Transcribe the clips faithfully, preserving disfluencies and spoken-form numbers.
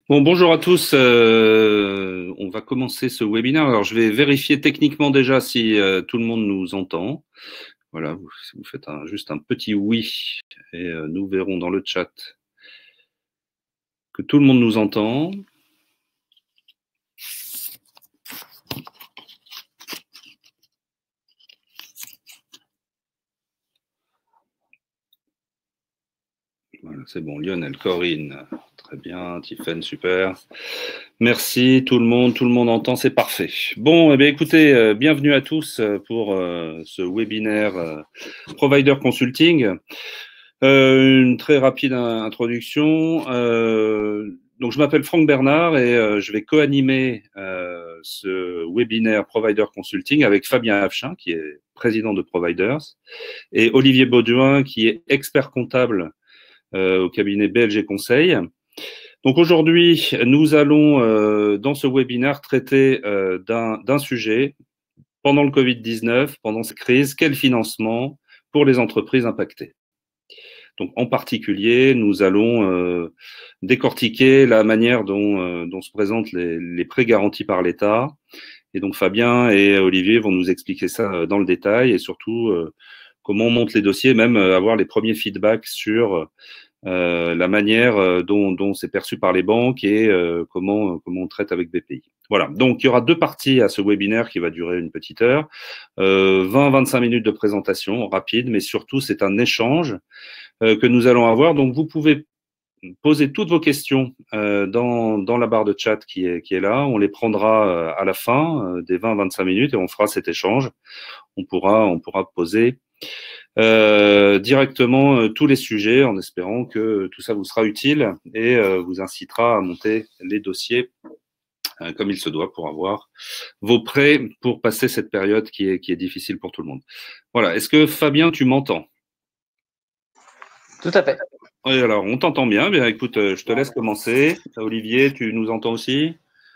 Bon, bonjour à tous. Euh, on va commencer ce webinaire. Alors, je vais vérifier techniquement déjà si euh, tout le monde nous entend. Voilà, vous, vous faites un, juste un petit oui et euh, nous verrons dans le chat que tout le monde nous entend. Voilà, c'est bon. Lionel, Corinne, très bien. Tiffen, super. Merci tout le monde. Tout le monde entend, c'est parfait. Bon, eh bien, écoutez, euh, bienvenue à tous pour euh, ce webinaire euh, Provider Consulting. Euh, une très rapide introduction. Euh, donc, je m'appelle Franck Bernard et euh, je vais co-animer euh, ce webinaire Provider Consulting avec Fabien Afchin, qui est président de Providers, et Olivier Bauduin, qui est expert comptable euh, au cabinet B L G Conseil. Donc, aujourd'hui, nous allons, euh, dans ce webinaire, traiter euh, d'un sujet pendant le Covid dix-neuf, pendant cette crise, quel financement pour les entreprises impactées. Donc, en particulier, nous allons euh, décortiquer la manière dont, euh, dont se présentent les, les prêts garantis par l'État. Et donc, Fabien et Olivier vont nous expliquer ça dans le détail et surtout euh, comment on monte les dossiers, même euh, avoir les premiers feedbacks sur euh, la manière dont, dont c'est perçu par les banques et euh, comment, comment on traite avec B P I. Voilà, donc il y aura deux parties à ce webinaire qui va durer une petite heure, euh, vingt à vingt-cinq minutes de présentation rapide, mais surtout c'est un échange euh, que nous allons avoir. Donc vous pouvez poser toutes vos questions euh, dans, dans la barre de chat qui est, qui est là. On les prendra euh, à la fin euh, des vingt à vingt-cinq minutes et on fera cet échange. On pourra, on pourra poser euh, directement euh, tous les sujets en espérant que tout ça vous sera utile et euh, vous incitera à monter les dossiers euh, comme il se doit pour avoir vos prêts pour passer cette période qui est, qui est difficile pour tout le monde. Voilà. Est-ce que Fabien, tu m'entends? Tout à fait. Oui, alors on t'entend bien. Bien, écoute, je te laisse commencer. Olivier, tu nous entends aussi?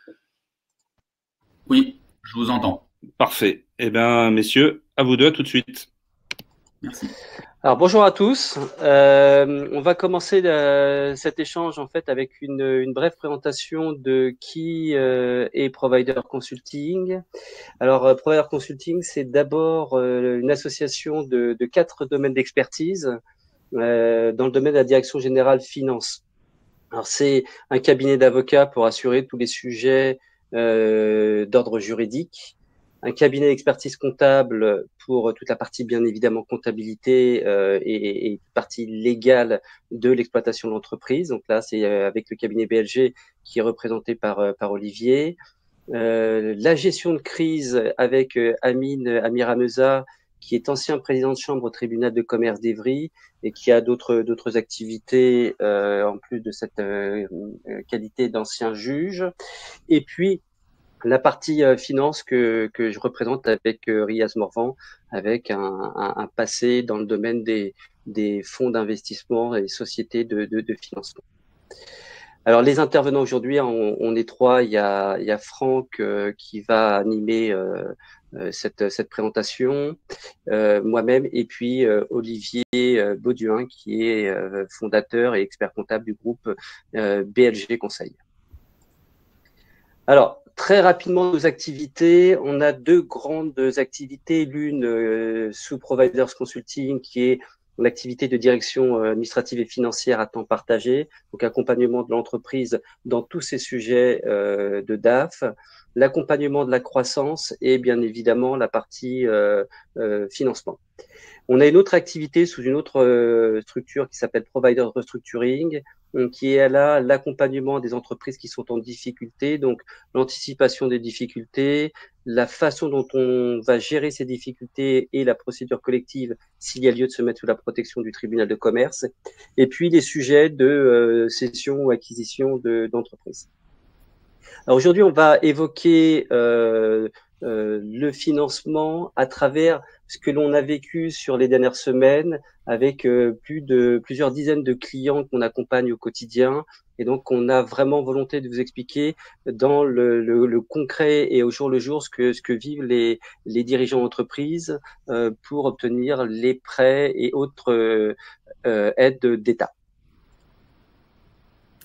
Oui, je vous entends. Parfait. Eh bien, messieurs, à vous deux, à tout de suite. Merci. Alors bonjour à tous. Euh, on va commencer euh, cet échange en fait avec une, une brève présentation de qui euh, est Provider Consulting. Alors euh, Provider Consulting, c'est d'abord euh, une association de, de quatre domaines d'expertise euh, dans le domaine de la direction générale finance. Alors c'est un cabinet d'avocats pour assurer tous les sujets euh, d'ordre juridique, un cabinet d'expertise comptable pour toute la partie bien évidemment comptabilité euh, et, et partie légale de l'exploitation de l'entreprise. Donc là c'est euh, avec le cabinet B L G qui est représenté par euh, par Olivier. Euh, la gestion de crise avec euh, Amine Amirameza, qui est ancien président de chambre au tribunal de commerce d'Evry et qui a d'autres d'autres activités euh, en plus de cette euh, qualité d'ancien juge. Et puis la partie euh, finance que que je représente avec euh, Riaz Morvan, avec un, un, un passé dans le domaine des des fonds d'investissement et sociétés de, de, de financement. Alors les intervenants aujourd'hui, on, on est trois. Il y a, il y a Franck euh, qui va animer euh, euh, cette, cette présentation, euh, moi-même, et puis euh, Olivier euh, Bauduin qui est euh, fondateur et expert comptable du groupe euh, B L G Conseil. Alors très rapidement nos activités, on a deux grandes activités, l'une euh, sous Providers Consulting qui est l'activité de direction administrative et financière à temps partagé, donc accompagnement de l'entreprise dans tous ces sujets euh, de D A F, l'accompagnement de la croissance et bien évidemment la partie euh, euh, financement. On a une autre activité sous une autre euh, structure qui s'appelle Provider Restructuring, qui est là l'accompagnement des entreprises qui sont en difficulté, donc l'anticipation des difficultés, la façon dont on va gérer ces difficultés et la procédure collective s'il y a lieu de se mettre sous la protection du tribunal de commerce, et puis les sujets de euh, cession ou acquisition de, d'entreprises. Alors aujourd'hui, on va évoquer euh, euh, le financement à travers ce que l'on a vécu sur les dernières semaines avec euh, plus de plusieurs dizaines de clients qu'on accompagne au quotidien. Et donc, on a vraiment volonté de vous expliquer dans le, le, le concret et au jour le jour ce que, ce que vivent les, les dirigeants d'entreprise euh, pour obtenir les prêts et autres euh, euh, aides d'État.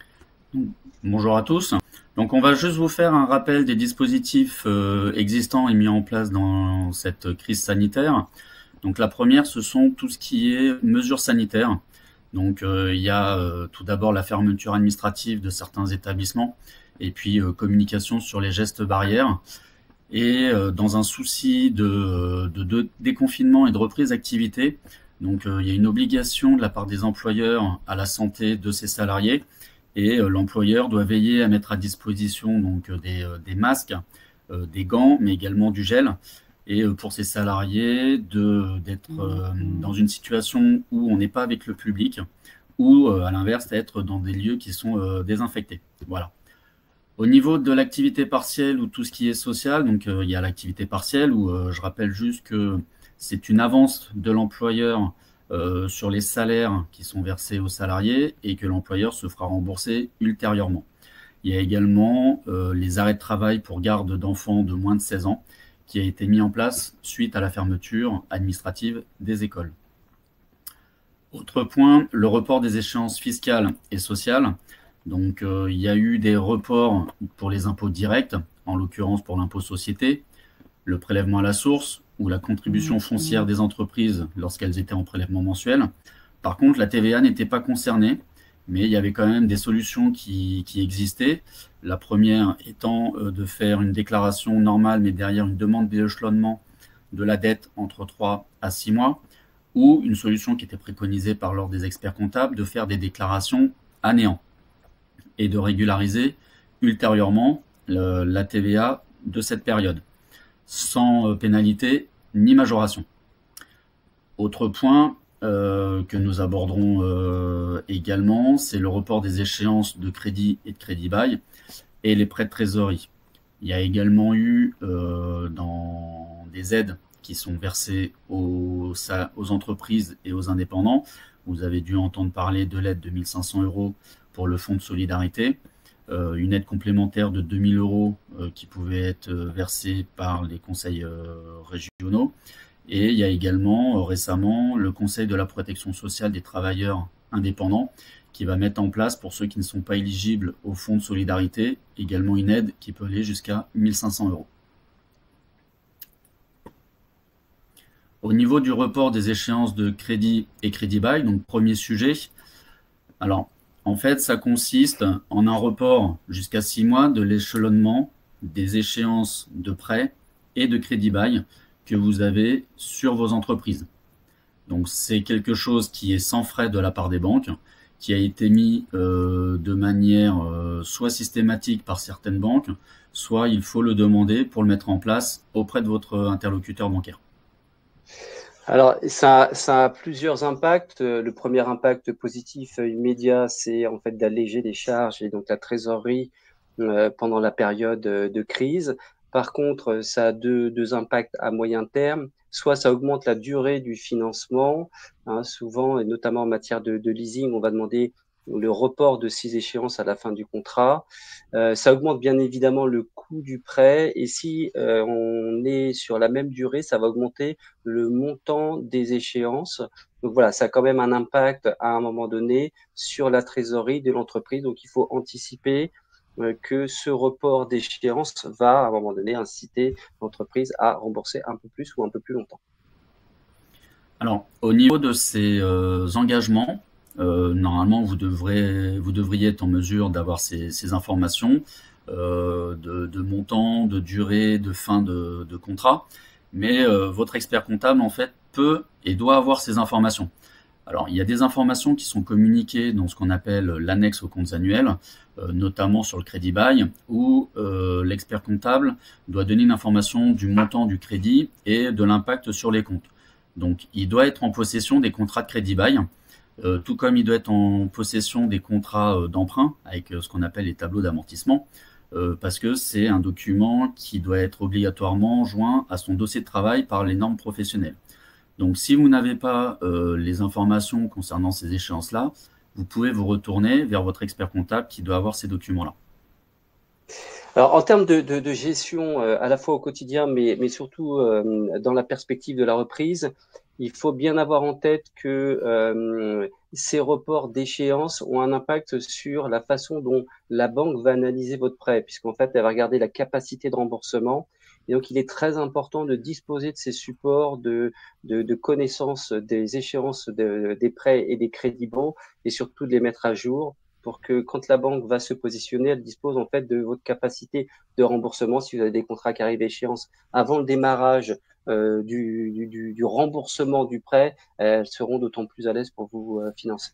Bonjour à tous. Donc, on va juste vous faire un rappel des dispositifs euh, existants et mis en place dans cette crise sanitaire. Donc, la première, ce sont tout ce qui est mesures sanitaires. Donc, euh, il y a euh, tout d'abord la fermeture administrative de certains établissements et puis euh, communication sur les gestes barrières. Et euh, dans un souci de, de, de déconfinement et de reprise d'activité, donc euh, il y a une obligation de la part des employeurs à la santé de ses salariés. Et euh, l'employeur doit veiller à mettre à disposition donc euh, des, euh, des masques, euh, des gants, mais également du gel. Et euh, pour ses salariés, de, d'être euh, dans une situation où on n'est pas avec le public, ou euh, à l'inverse, être dans des lieux qui sont euh, désinfectés. Voilà. Au niveau de l'activité partielle ou tout ce qui est social, donc euh, il y a l'activité partielle où euh, je rappelle juste que c'est une avance de l'employeur Euh, sur les salaires qui sont versés aux salariés et que l'employeur se fera rembourser ultérieurement. Il y a également euh, les arrêts de travail pour garde d'enfants de moins de seize ans qui a été mis en place suite à la fermeture administrative des écoles. Autre point, le report des échéances fiscales et sociales. Donc euh, il y a eu des reports pour les impôts directs, en l'occurrence pour l'impôt société, le prélèvement à la source ou la contribution foncière des entreprises lorsqu'elles étaient en prélèvement mensuel. Par contre, la T V A n'était pas concernée, mais il y avait quand même des solutions qui, qui existaient. La première étant de faire une déclaration normale, mais derrière une demande d'échelonnement de la dette entre trois à six mois, ou une solution qui était préconisée par l'ordre des experts comptables, de faire des déclarations à néant et de régulariser ultérieurement le, la T V A de cette période, sans pénalité ni majoration. Autre point euh, que nous aborderons euh, également, c'est le report des échéances de crédit et de crédit-bail et les prêts de trésorerie. Il y a également eu euh, dans des aides qui sont versées aux, aux entreprises et aux indépendants. Vous avez dû entendre parler de l'aide de mille cinq cents euros pour le fonds de solidarité. Euh, une aide complémentaire de deux mille euros euh, qui pouvait être euh, versée par les conseils euh, régionaux. Et il y a également euh, récemment le Conseil de la protection sociale des travailleurs indépendants qui va mettre en place pour ceux qui ne sont pas éligibles au fonds de solidarité également une aide qui peut aller jusqu'à mille cinq cents euros. Au niveau du report des échéances de crédit et crédit-bail, donc premier sujet, alors en fait, ça consiste en un report jusqu'à six mois de l'échelonnement des échéances de prêt et de crédit-bail que vous avez sur vos entreprises. Donc, c'est quelque chose qui est sans frais de la part des banques, qui a été mis euh, de manière euh, soit systématique par certaines banques, soit il faut le demander pour le mettre en place auprès de votre interlocuteur bancaire. Alors, ça, ça a plusieurs impacts. Le premier impact positif immédiat, c'est en fait d'alléger les charges et donc la trésorerie euh, pendant la période de crise. Par contre, ça a deux, deux impacts à moyen terme. Soit ça augmente la durée du financement, hein, souvent, et notamment en matière de, de leasing, on va demander le report de six échéances à la fin du contrat. Euh, ça augmente bien évidemment le coût du prêt et si euh, on est sur la même durée, ça va augmenter le montant des échéances. Donc voilà, ça a quand même un impact à un moment donné sur la trésorerie de l'entreprise. Donc il faut anticiper euh, que ce report d'échéance va à un moment donné inciter l'entreprise à rembourser un peu plus ou un peu plus longtemps. Alors, au niveau de ces euh, engagements, Euh, normalement, vous, devrez, vous devriez être en mesure d'avoir ces, ces informations euh, de, de montant, de durée, de fin de, de contrat. Mais euh, votre expert comptable, en fait, peut et doit avoir ces informations. Alors, il y a des informations qui sont communiquées dans ce qu'on appelle l'annexe aux comptes annuels, euh, notamment sur le crédit bail, où euh, l'expert comptable doit donner une information du montant du crédit et de l'impact sur les comptes. Donc, il doit être en possession des contrats de crédit bail. Euh, tout comme il doit être en possession des contrats euh, d'emprunt avec euh, ce qu'on appelle les tableaux d'amortissement, euh, parce que c'est un document qui doit être obligatoirement joint à son dossier de travail par les normes professionnelles. Donc si vous n'avez pas euh, les informations concernant ces échéances-là, vous pouvez vous retourner vers votre expert comptable qui doit avoir ces documents-là. Alors, en termes de, de, de gestion, euh, à la fois au quotidien, mais, mais surtout euh, dans la perspective de la reprise, il faut bien avoir en tête que euh, ces reports d'échéance ont un impact sur la façon dont la banque va analyser votre prêt, puisqu'en fait, elle va regarder la capacité de remboursement. Et donc, il est très important de disposer de ces supports de, de, de connaissance des échéances de, des prêts et des crédits bons, et surtout de les mettre à jour pour que quand la banque va se positionner, elle dispose en fait de votre capacité de remboursement. Si vous avez des contrats qui arrivent à échéance avant le démarrage euh, du, du, du remboursement du prêt, elles seront d'autant plus à l'aise pour vous euh, financer.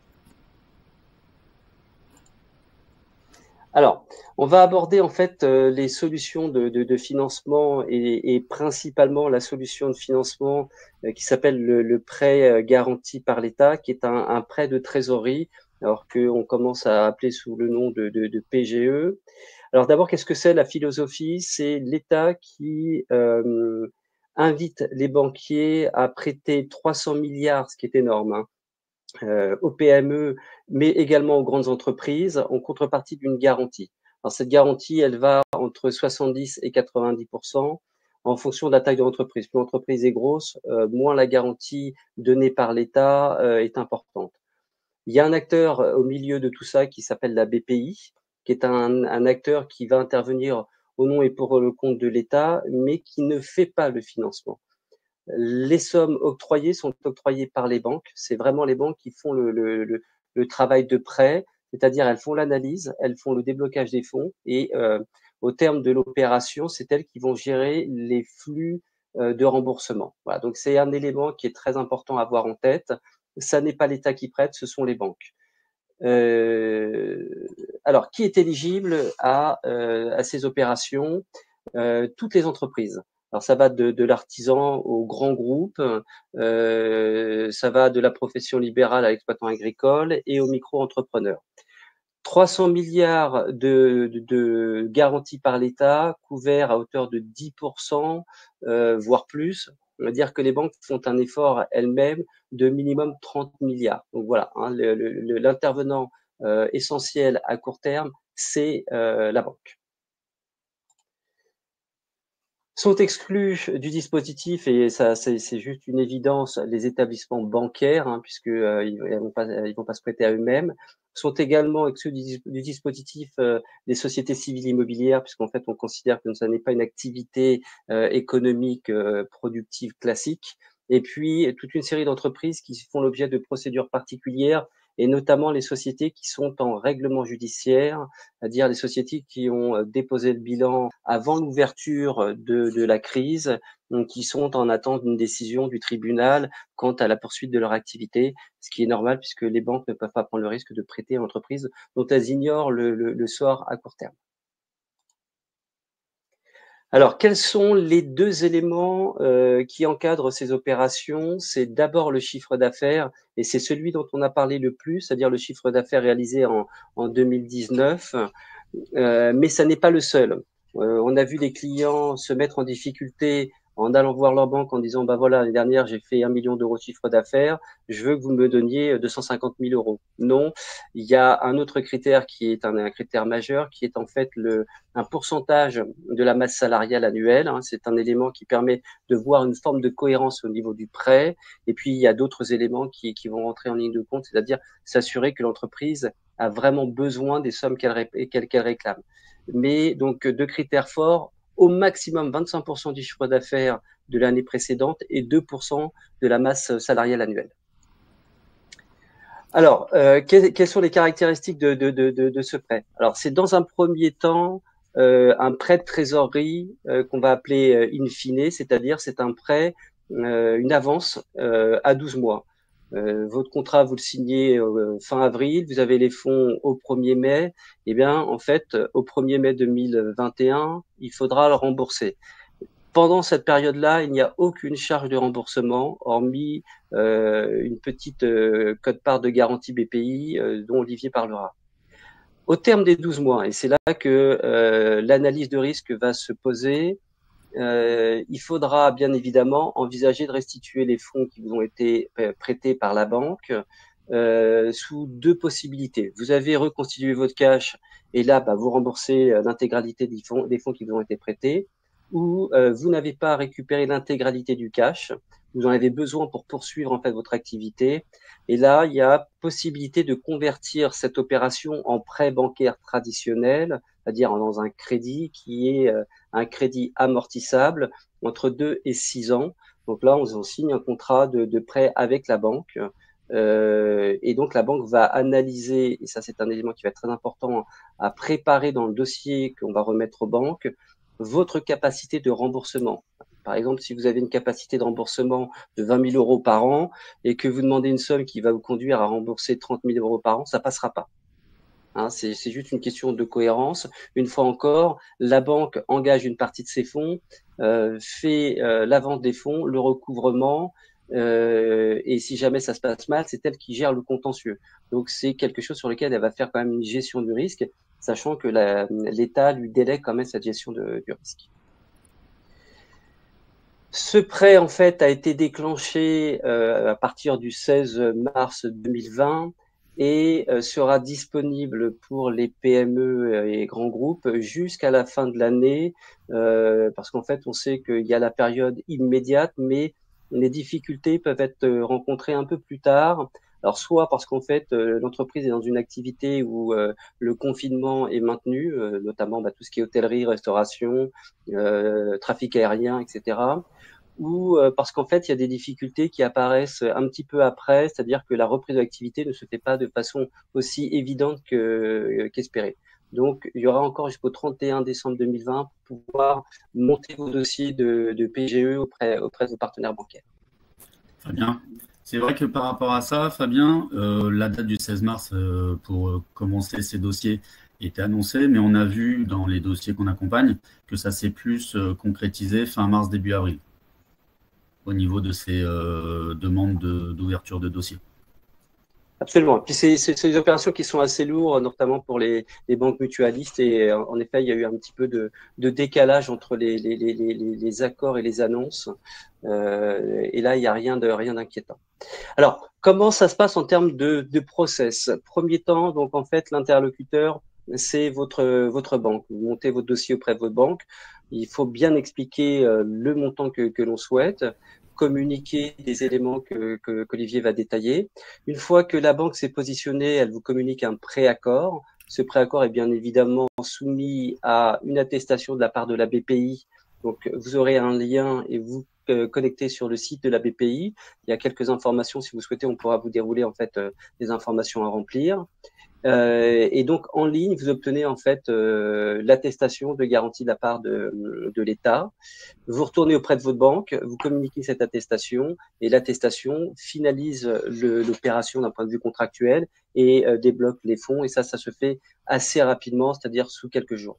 Alors, on va aborder en fait euh, les solutions de, de, de financement et, et principalement la solution de financement euh, qui s'appelle le, le prêt euh, garanti par l'État, qui est un, un prêt de trésorerie, alors qu'on commence à appeler sous le nom de, de, de P G E. Alors d'abord, qu'est-ce que c'est la philosophie? C'est l'État qui euh, invite les banquiers à prêter trois cents milliards, ce qui est énorme, hein, euh, aux P M E, mais également aux grandes entreprises, en contrepartie d'une garantie. Alors cette garantie, elle va entre soixante-dix et quatre-vingt-dix pour cent en fonction de la taille de l'entreprise. Plus l'entreprise est grosse, euh, moins la garantie donnée par l'État euh, est importante. Il y a un acteur au milieu de tout ça qui s'appelle la B P I, qui est un, un acteur qui va intervenir au nom et pour le compte de l'État, mais qui ne fait pas le financement. Les sommes octroyées sont octroyées par les banques. C'est vraiment les banques qui font le, le, le, le travail de prêt, c'est-à-dire elles font l'analyse, elles font le déblocage des fonds et euh, au terme de l'opération, c'est elles qui vont gérer les flux euh, de remboursement. Voilà, donc c'est un élément qui est très important à avoir en tête. Ça n'est pas l'État qui prête, ce sont les banques. Euh, alors, qui est éligible à, euh, à ces opérations? euh, Toutes les entreprises. Alors, ça va de, de l'artisan au grand groupe, euh, ça va de la profession libérale à l'exploitant agricole et aux micro-entrepreneurs. trois cents milliards de, de, de garanties par l'État, couverts à hauteur de dix pour cent, euh, voire plus. On va dire que les banques font un effort elles-mêmes de minimum trente milliards. Donc voilà, hein, l'intervenant euh, essentiel à court terme, c'est euh, la banque. Sont exclus du dispositif, et ça c'est juste une évidence, les établissements bancaires, hein, puisque euh, ils, ils vont pas ils vont pas se prêter à eux-mêmes. Sont également exclus du, du dispositif euh, les sociétés civiles immobilières, puisqu'en fait on considère que ça n'est pas une activité euh, économique euh, productive classique. Et puis toute une série d'entreprises qui font l'objet de procédures particulières, et notamment les sociétés qui sont en règlement judiciaire, c'est-à-dire les sociétés qui ont déposé le bilan avant l'ouverture de, de la crise, donc qui sont en attente d'une décision du tribunal quant à la poursuite de leur activité, ce qui est normal puisque les banques ne peuvent pas prendre le risque de prêter à l'entreprise dont elles ignorent le, le, le sort à court terme. Alors, quels sont les deux éléments euh, qui encadrent ces opérations? C'est d'abord le chiffre d'affaires, et c'est celui dont on a parlé le plus, c'est-à-dire le chiffre d'affaires réalisé en, en deux mille dix-neuf, euh, mais ça n'est pas le seul. Euh, on a vu des clients se mettre en difficulté en allant voir leur banque en disant, bah voilà, l'année dernière, j'ai fait un million d'euros de chiffre d'affaires, je veux que vous me donniez deux cent cinquante mille euros. Non, il y a un autre critère qui est un, un critère majeur, qui est en fait le, un pourcentage de la masse salariale annuelle. Hein. C'est un élément qui permet de voir une forme de cohérence au niveau du prêt. Et puis, il y a d'autres éléments qui, qui vont rentrer en ligne de compte, c'est-à-dire s'assurer que l'entreprise a vraiment besoin des sommes qu'elle qu'elle, qu'elle réclame. Mais donc, deux critères forts, au maximum vingt-cinq pour cent du chiffre d'affaires de l'année précédente et deux pour cent de la masse salariale annuelle. Alors, euh, quelles, quelles sont les caractéristiques de, de, de, de, de ce prêt? Alors, c'est dans un premier temps euh, un prêt de trésorerie euh, qu'on va appeler euh, in fine, c'est-à-dire c'est un prêt, euh, une avance euh, à douze mois. Euh, votre contrat, vous le signez euh, fin avril, vous avez les fonds au premier mai. Eh bien, en fait, au premier mai deux mille vingt et un, il faudra le rembourser. Pendant cette période-là, il n'y a aucune charge de remboursement, hormis euh, une petite euh, quote-part de garantie B P I euh, dont Olivier parlera. Au terme des douze mois, et c'est là que euh, l'analyse de risque va se poser, euh, il faudra bien évidemment envisager de restituer les fonds qui vous ont été prêtés par la banque euh, sous deux possibilités. Vous avez reconstitué votre cash et là, bah, vous remboursez l'intégralité des fonds, des fonds qui vous ont été prêtés. où euh, vous n'avez pas récupéré l'intégralité du cash, vous en avez besoin pour poursuivre en fait votre activité. Et là, il y a possibilité de convertir cette opération en prêt bancaire traditionnel, c'est-à-dire dans un crédit qui est euh, un crédit amortissable entre deux et six ans. Donc là, on, on signe un contrat de, de prêt avec la banque. Euh, et donc, la banque va analyser, et ça, c'est un élément qui va être très important à préparer dans le dossier qu'on va remettre aux banques, votre capacité de remboursement. Par exemple, si vous avez une capacité de remboursement de vingt mille euros par an et que vous demandez une somme qui va vous conduire à rembourser trente mille euros par an, ça passera pas. Hein, c'est, c'est juste une question de cohérence. Une fois encore, la banque engage une partie de ses fonds, euh, fait euh, la vente des fonds, le recouvrement, euh, et si jamais ça se passe mal, c'est elle qui gère le contentieux. Donc c'est quelque chose sur lequel elle va faire quand même une gestion du risque, sachant que la, l'État lui délègue quand même cette gestion de, du risque. Ce prêt, en fait, a été déclenché euh, à partir du seize mars deux mille vingt et euh, sera disponible pour les P M E et grands groupes jusqu'à la fin de l'année, euh, parce qu'en fait, on sait qu'il y a la période immédiate, mais les difficultés peuvent être rencontrées un peu plus tard. Alors, soit parce qu'en fait, euh, l'entreprise est dans une activité où euh, le confinement est maintenu, euh, notamment bah, tout ce qui est hôtellerie, restauration, euh, trafic aérien, et cetera, ou euh, parce qu'en fait, il y a des difficultés qui apparaissent un petit peu après, c'est-à-dire que la reprise de l'activité ne se fait pas de façon aussi évidente que, qu'espérée. Donc, il y aura encore jusqu'au trente et un décembre deux mille vingt pour pouvoir monter vos dossiers de, de P G E auprès, auprès de vos partenaires bancaires. Fabien, c'est vrai que par rapport à ça, Fabien, euh, la date du seize mars euh, pour euh, commencer ces dossiers était annoncée, mais on a vu dans les dossiers qu'on accompagne que ça s'est plus euh, concrétisé fin mars, début avril, au niveau de ces euh, demandes de, d'ouverture de dossier. Absolument. Et puis c'est, c'est, c'est des opérations qui sont assez lourdes, notamment pour les, les banques mutualistes. Et en effet, il y a eu un petit peu de, de décalage entre les, les, les, les, les accords et les annonces. Euh, et là, il n'y a rien de rien d'inquiétant. Alors, comment ça se passe en termes de, de process? Premier temps, donc en fait, l'interlocuteur, c'est votre votre banque. Vous montez votre dossier auprès de votre banque. Il faut bien expliquer euh, le montant que, que l'on souhaite, communiquer des éléments que, que qu'Olivier va détailler. Une fois que la banque s'est positionnée, elle vous communique un préaccord. Ce préaccord est bien évidemment soumis à une attestation de la part de la B P I. Donc, vous aurez un lien et vous euh, connectez sur le site de la B P I. Il y a quelques informations, si vous souhaitez, on pourra vous dérouler en fait euh, des informations à remplir. Euh, et donc en ligne, vous obtenez en fait euh, l'attestation de garantie de la part de, de l'État. Vous retournez auprès de votre banque, vous communiquez cette attestation et l'attestation finalise le, l'opération d'un point de vue contractuel et euh, débloque les fonds. Et ça, ça se fait assez rapidement, c'est-à-dire sous quelques jours.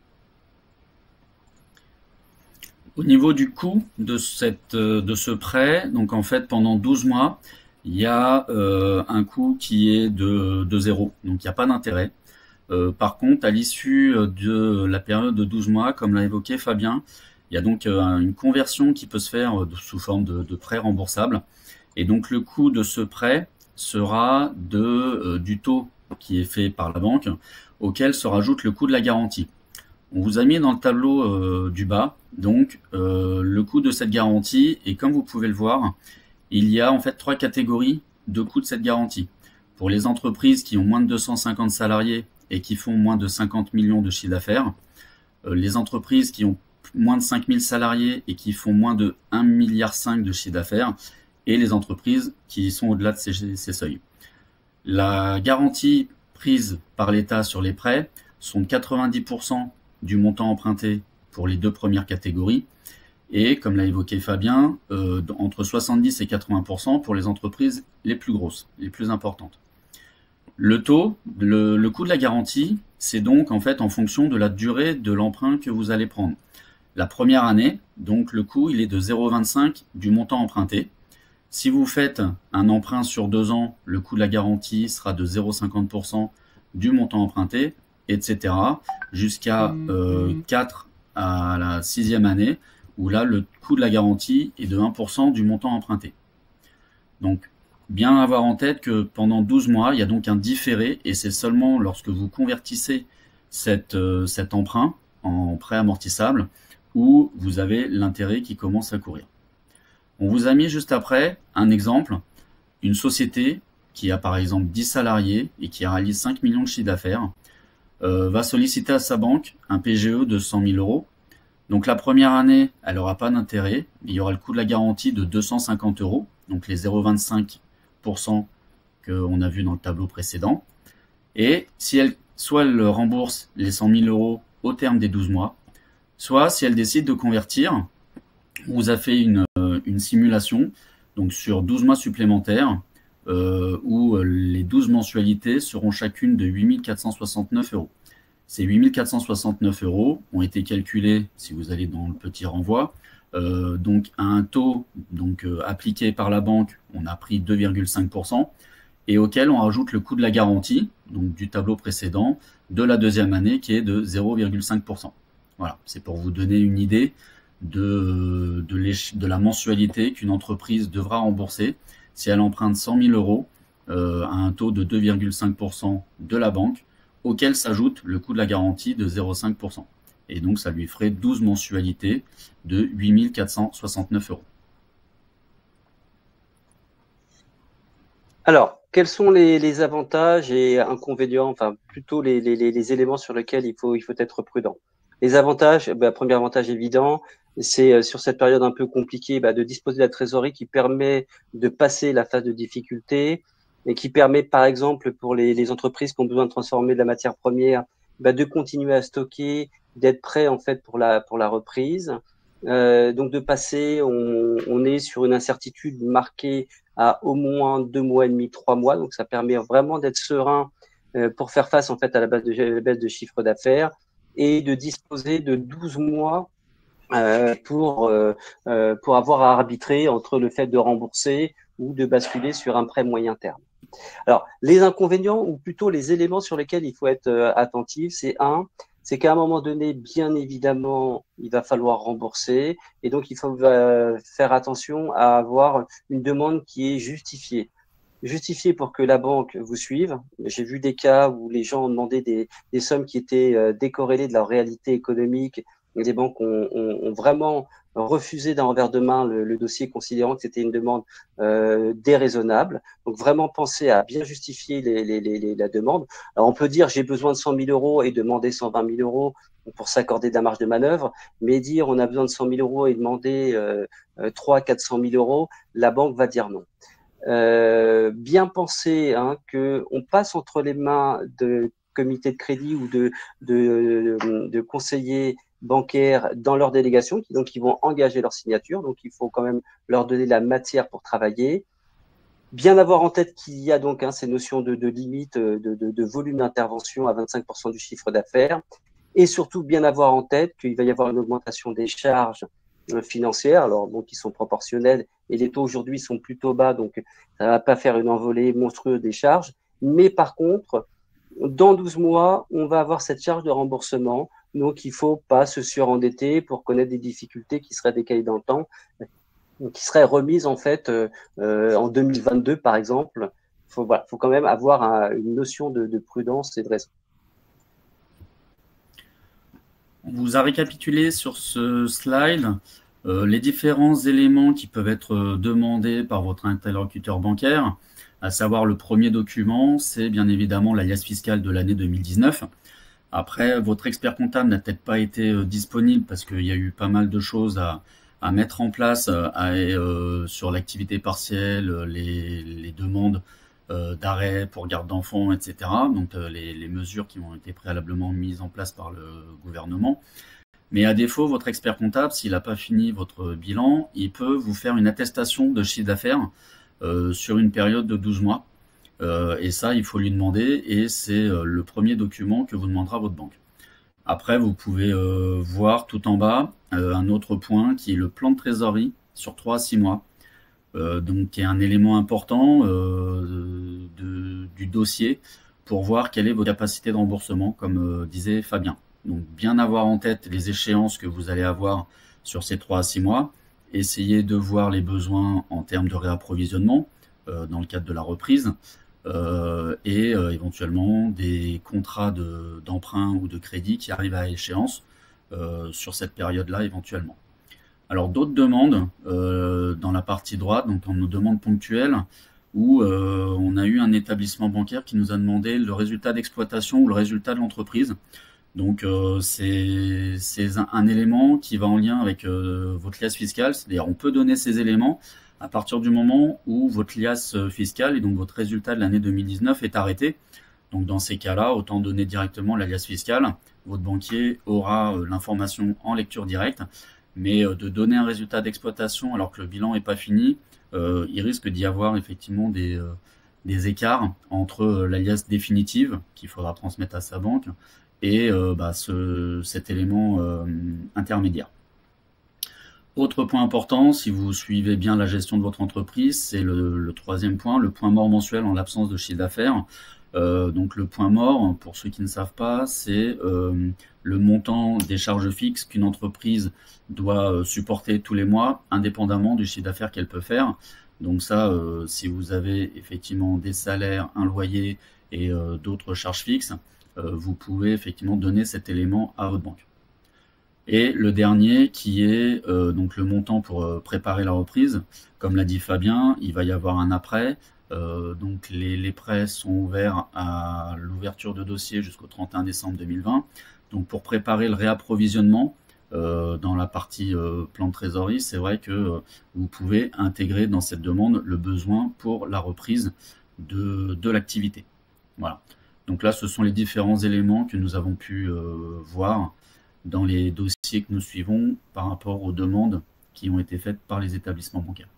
Au niveau du coût de, cette, de ce prêt, donc en fait pendant douze mois, il y a euh, un coût qui est de, de zéro, donc il n'y a pas d'intérêt. Euh, par contre, à l'issue de la période de douze mois, comme l'a évoqué Fabien, il y a donc euh, une conversion qui peut se faire sous forme de, de prêt remboursable. Et donc le coût de ce prêt sera de, euh, du taux qui est fait par la banque, auquel se rajoute le coût de la garantie. On vous a mis dans le tableau euh, du bas, donc euh, le coût de cette garantie, et comme vous pouvez le voir, il y a en fait trois catégories de coûts de cette garantie. Pour les entreprises qui ont moins de deux cent cinquante salariés et qui font moins de cinquante millions de chiffre d'affaires, euh, les entreprises qui ont moins de cinq mille salariés et qui font moins de un virgule cinq milliard de chiffre d'affaires, et les entreprises qui sont au-delà de ces, ces seuils. La garantie prise par l'État sur les prêts sont de quatre-vingt-dix pour cent du montant emprunté pour les deux premières catégories, et comme l'a évoqué Fabien, euh, entre soixante-dix et quatre-vingts pour cent pour les entreprises les plus grosses, les plus importantes. Le taux, le, le coût de la garantie, c'est donc en fait en fonction de la durée de l'emprunt que vous allez prendre. La première année, donc le coût, il est de zéro virgule vingt-cinq du montant emprunté. Si vous faites un emprunt sur deux ans, le coût de la garantie sera de zéro virgule cinquante pour cent du montant emprunté, et cetera, jusqu'à euh, quatre à la sixième année, où là, le coût de la garantie est de un pour cent du montant emprunté. Donc, bien avoir en tête que pendant douze mois, il y a donc un différé, et c'est seulement lorsque vous convertissez cette, euh, cet emprunt en prêt amortissable où vous avez l'intérêt qui commence à courir. On vous a mis juste après un exemple, une société qui a par exemple dix salariés et qui réalise cinq millions de chiffre d'affaires, euh, va solliciter à sa banque un P G E de cent mille euros. Donc la première année, elle n'aura pas d'intérêt, il y aura le coût de la garantie de deux cent cinquante euros, donc les zéro virgule vingt-cinq pour cent qu'on a vu dans le tableau précédent. Et si elle, soit elle rembourse les cent mille euros au terme des douze mois, soit si elle décide de convertir, on vous a fait une, une simulation donc sur douze mois supplémentaires euh, où les douze mensualités seront chacune de huit mille quatre cent soixante-neuf euros. Ces huit mille quatre cent soixante-neuf euros ont été calculés, si vous allez dans le petit renvoi, euh, donc à un taux donc, euh, appliqué par la banque, on a pris deux virgule cinq pour cent, et auquel on rajoute le coût de la garantie, donc du tableau précédent, de la deuxième année qui est de zéro virgule cinq pour cent. Voilà, c'est pour vous donner une idée de, de, de la mensualité qu'une entreprise devra rembourser si elle emprunte cent mille euros euh, à un taux de deux virgule cinq pour cent de la banque, auquel s'ajoute le coût de la garantie de zéro virgule cinq pour cent. Et donc, ça lui ferait douze mensualités de huit mille quatre cent soixante-neuf euros. Alors, quels sont les, les avantages et inconvénients, enfin plutôt les, les, les éléments sur lesquels il faut, il faut être prudent? Les avantages, bah, premier avantage évident, c'est euh, sur cette période un peu compliquée bah, de disposer de la trésorerie qui permet de passer la phase de difficulté et qui permet par exemple pour les, les entreprises qui ont besoin de transformer de la matière première bah, de continuer à stocker, d'être prêt en fait pour la, pour la reprise. Euh, donc de passer, on, on est sur une incertitude marquée à au moins deux mois et demi, trois mois. Donc ça permet vraiment d'être serein euh, pour faire face en fait à la baisse de, la baisse de chiffre d'affaires et de disposer de douze mois euh, pour euh, euh, pour avoir à arbitrer entre le fait de rembourser ou de basculer sur un prêt moyen terme. Alors les inconvénients ou plutôt les éléments sur lesquels il faut être euh, attentif, c'est un, c'est qu'à un moment donné, bien évidemment, il va falloir rembourser et donc il faut euh, faire attention à avoir une demande qui est justifiée. Justifiée pour que la banque vous suive. J'ai vu des cas où les gens ont demandé des, des sommes qui étaient euh, décorrélées de leur réalité économique et les banques ont, ont, ont vraiment refusé d'un revers de main le, le dossier considérant que c'était une demande euh, déraisonnable. Donc vraiment penser à bien justifier les, les, les, la demande. Alors on peut dire j'ai besoin de cent mille euros et demander cent vingt mille euros pour s'accorder de la marge de manœuvre, mais dire on a besoin de cent mille euros et demander euh, trois à quatre cent mille euros, la banque va dire non. Euh, bien penser hein, qu'on passe entre les mains de comités de crédit ou de, de, de, de conseillers bancaires dans leur délégation, qui donc ils vont engager leur signature, donc il faut quand même leur donner la matière pour travailler. Bien avoir en tête qu'il y a donc hein, ces notions de, de limite de, de, de volume d'intervention à vingt-cinq pour cent du chiffre d'affaires, et surtout bien avoir en tête qu'il va y avoir une augmentation des charges financières, alors donc qui sont proportionnelles et les taux aujourd'hui sont plutôt bas, donc ça ne va pas faire une envolée monstrueuse des charges. Mais par contre, dans douze mois, on va avoir cette charge de remboursement, donc il ne faut pas se surendetter pour connaître des difficultés qui seraient décalées dans le temps, qui seraient remises en fait euh, en deux mille vingt-deux par exemple. Il faut, voilà, faut quand même avoir un, une notion de, de prudence et de raison. On vous a récapitulé sur ce slide euh, les différents éléments qui peuvent être demandés par votre interlocuteur bancaire, à savoir le premier document, c'est bien évidemment l'alias fiscale de l'année deux mille dix-neuf. Après, votre expert comptable n'a peut-être pas été euh, disponible parce qu'il y a eu pas mal de choses à, à mettre en place à, euh, sur l'activité partielle, les, les demandes euh, d'arrêt pour garde d'enfants, et cetera. Donc euh, les, les mesures qui ont été préalablement mises en place par le gouvernement. Mais à défaut, votre expert comptable, s'il n'a pas fini votre bilan, il peut vous faire une attestation de chiffre d'affaires euh, sur une période de douze mois. Euh, et ça, il faut lui demander, et c'est euh, le premier document que vous demandera votre banque. Après, vous pouvez euh, voir tout en bas euh, un autre point qui est le plan de trésorerie sur trois à six mois. Euh, donc, qui est un élément important euh, de, du dossier pour voir quelle est votre capacité de remboursement, comme euh, disait Fabien. Donc, bien avoir en tête les échéances que vous allez avoir sur ces trois à six mois. Essayez de voir les besoins en termes de réapprovisionnement euh, dans le cadre de la reprise euh, et euh, éventuellement des contrats de, d'emprunt ou de crédit qui arrivent à échéance euh, sur cette période-là éventuellement. Alors d'autres demandes euh, dans la partie droite, donc dans nos demandes ponctuelles, où euh, on a eu un établissement bancaire qui nous a demandé le résultat d'exploitation ou le résultat de l'entreprise. Donc euh, c'est un, un élément qui va en lien avec euh, votre liasse fiscale, c'est-à-dire on peut donner ces éléments à partir du moment où votre liasse fiscale et donc votre résultat de l'année deux mille dix-neuf est arrêté. Donc dans ces cas-là, autant donner directement la liasse fiscale. Votre banquier aura euh, l'information en lecture directe, mais euh, de donner un résultat d'exploitation alors que le bilan n'est pas fini, euh, il risque d'y avoir effectivement des, euh, des écarts entre euh, la liasse définitive qu'il faudra transmettre à sa banque et euh, bah, ce, cet élément euh, intermédiaire. Autre point important, si vous suivez bien la gestion de votre entreprise, c'est le, le troisième point, le point mort mensuel en l'absence de chiffre d'affaires. Euh, donc le point mort, pour ceux qui ne savent pas, c'est euh, le montant des charges fixes qu'une entreprise doit euh, supporter tous les mois, indépendamment du chiffre d'affaires qu'elle peut faire. Donc ça, euh, si vous avez effectivement des salaires, un loyer et euh, d'autres charges fixes, euh, vous pouvez effectivement donner cet élément à votre banque. Et le dernier qui est euh, donc le montant pour euh, préparer la reprise. Comme l'a dit Fabien, il va y avoir un après. Euh, donc les, les prêts sont ouverts à l'ouverture de dossier jusqu'au trente et un décembre deux mille vingt. Donc pour préparer le réapprovisionnement euh, dans la partie euh, plan de trésorerie, c'est vrai que euh, vous pouvez intégrer dans cette demande le besoin pour la reprise de, de l'activité. Voilà. Donc là, ce sont les différents éléments que nous avons pu euh, voir dans les dossiers que nous suivons par rapport aux demandes qui ont été faites par les établissements bancaires.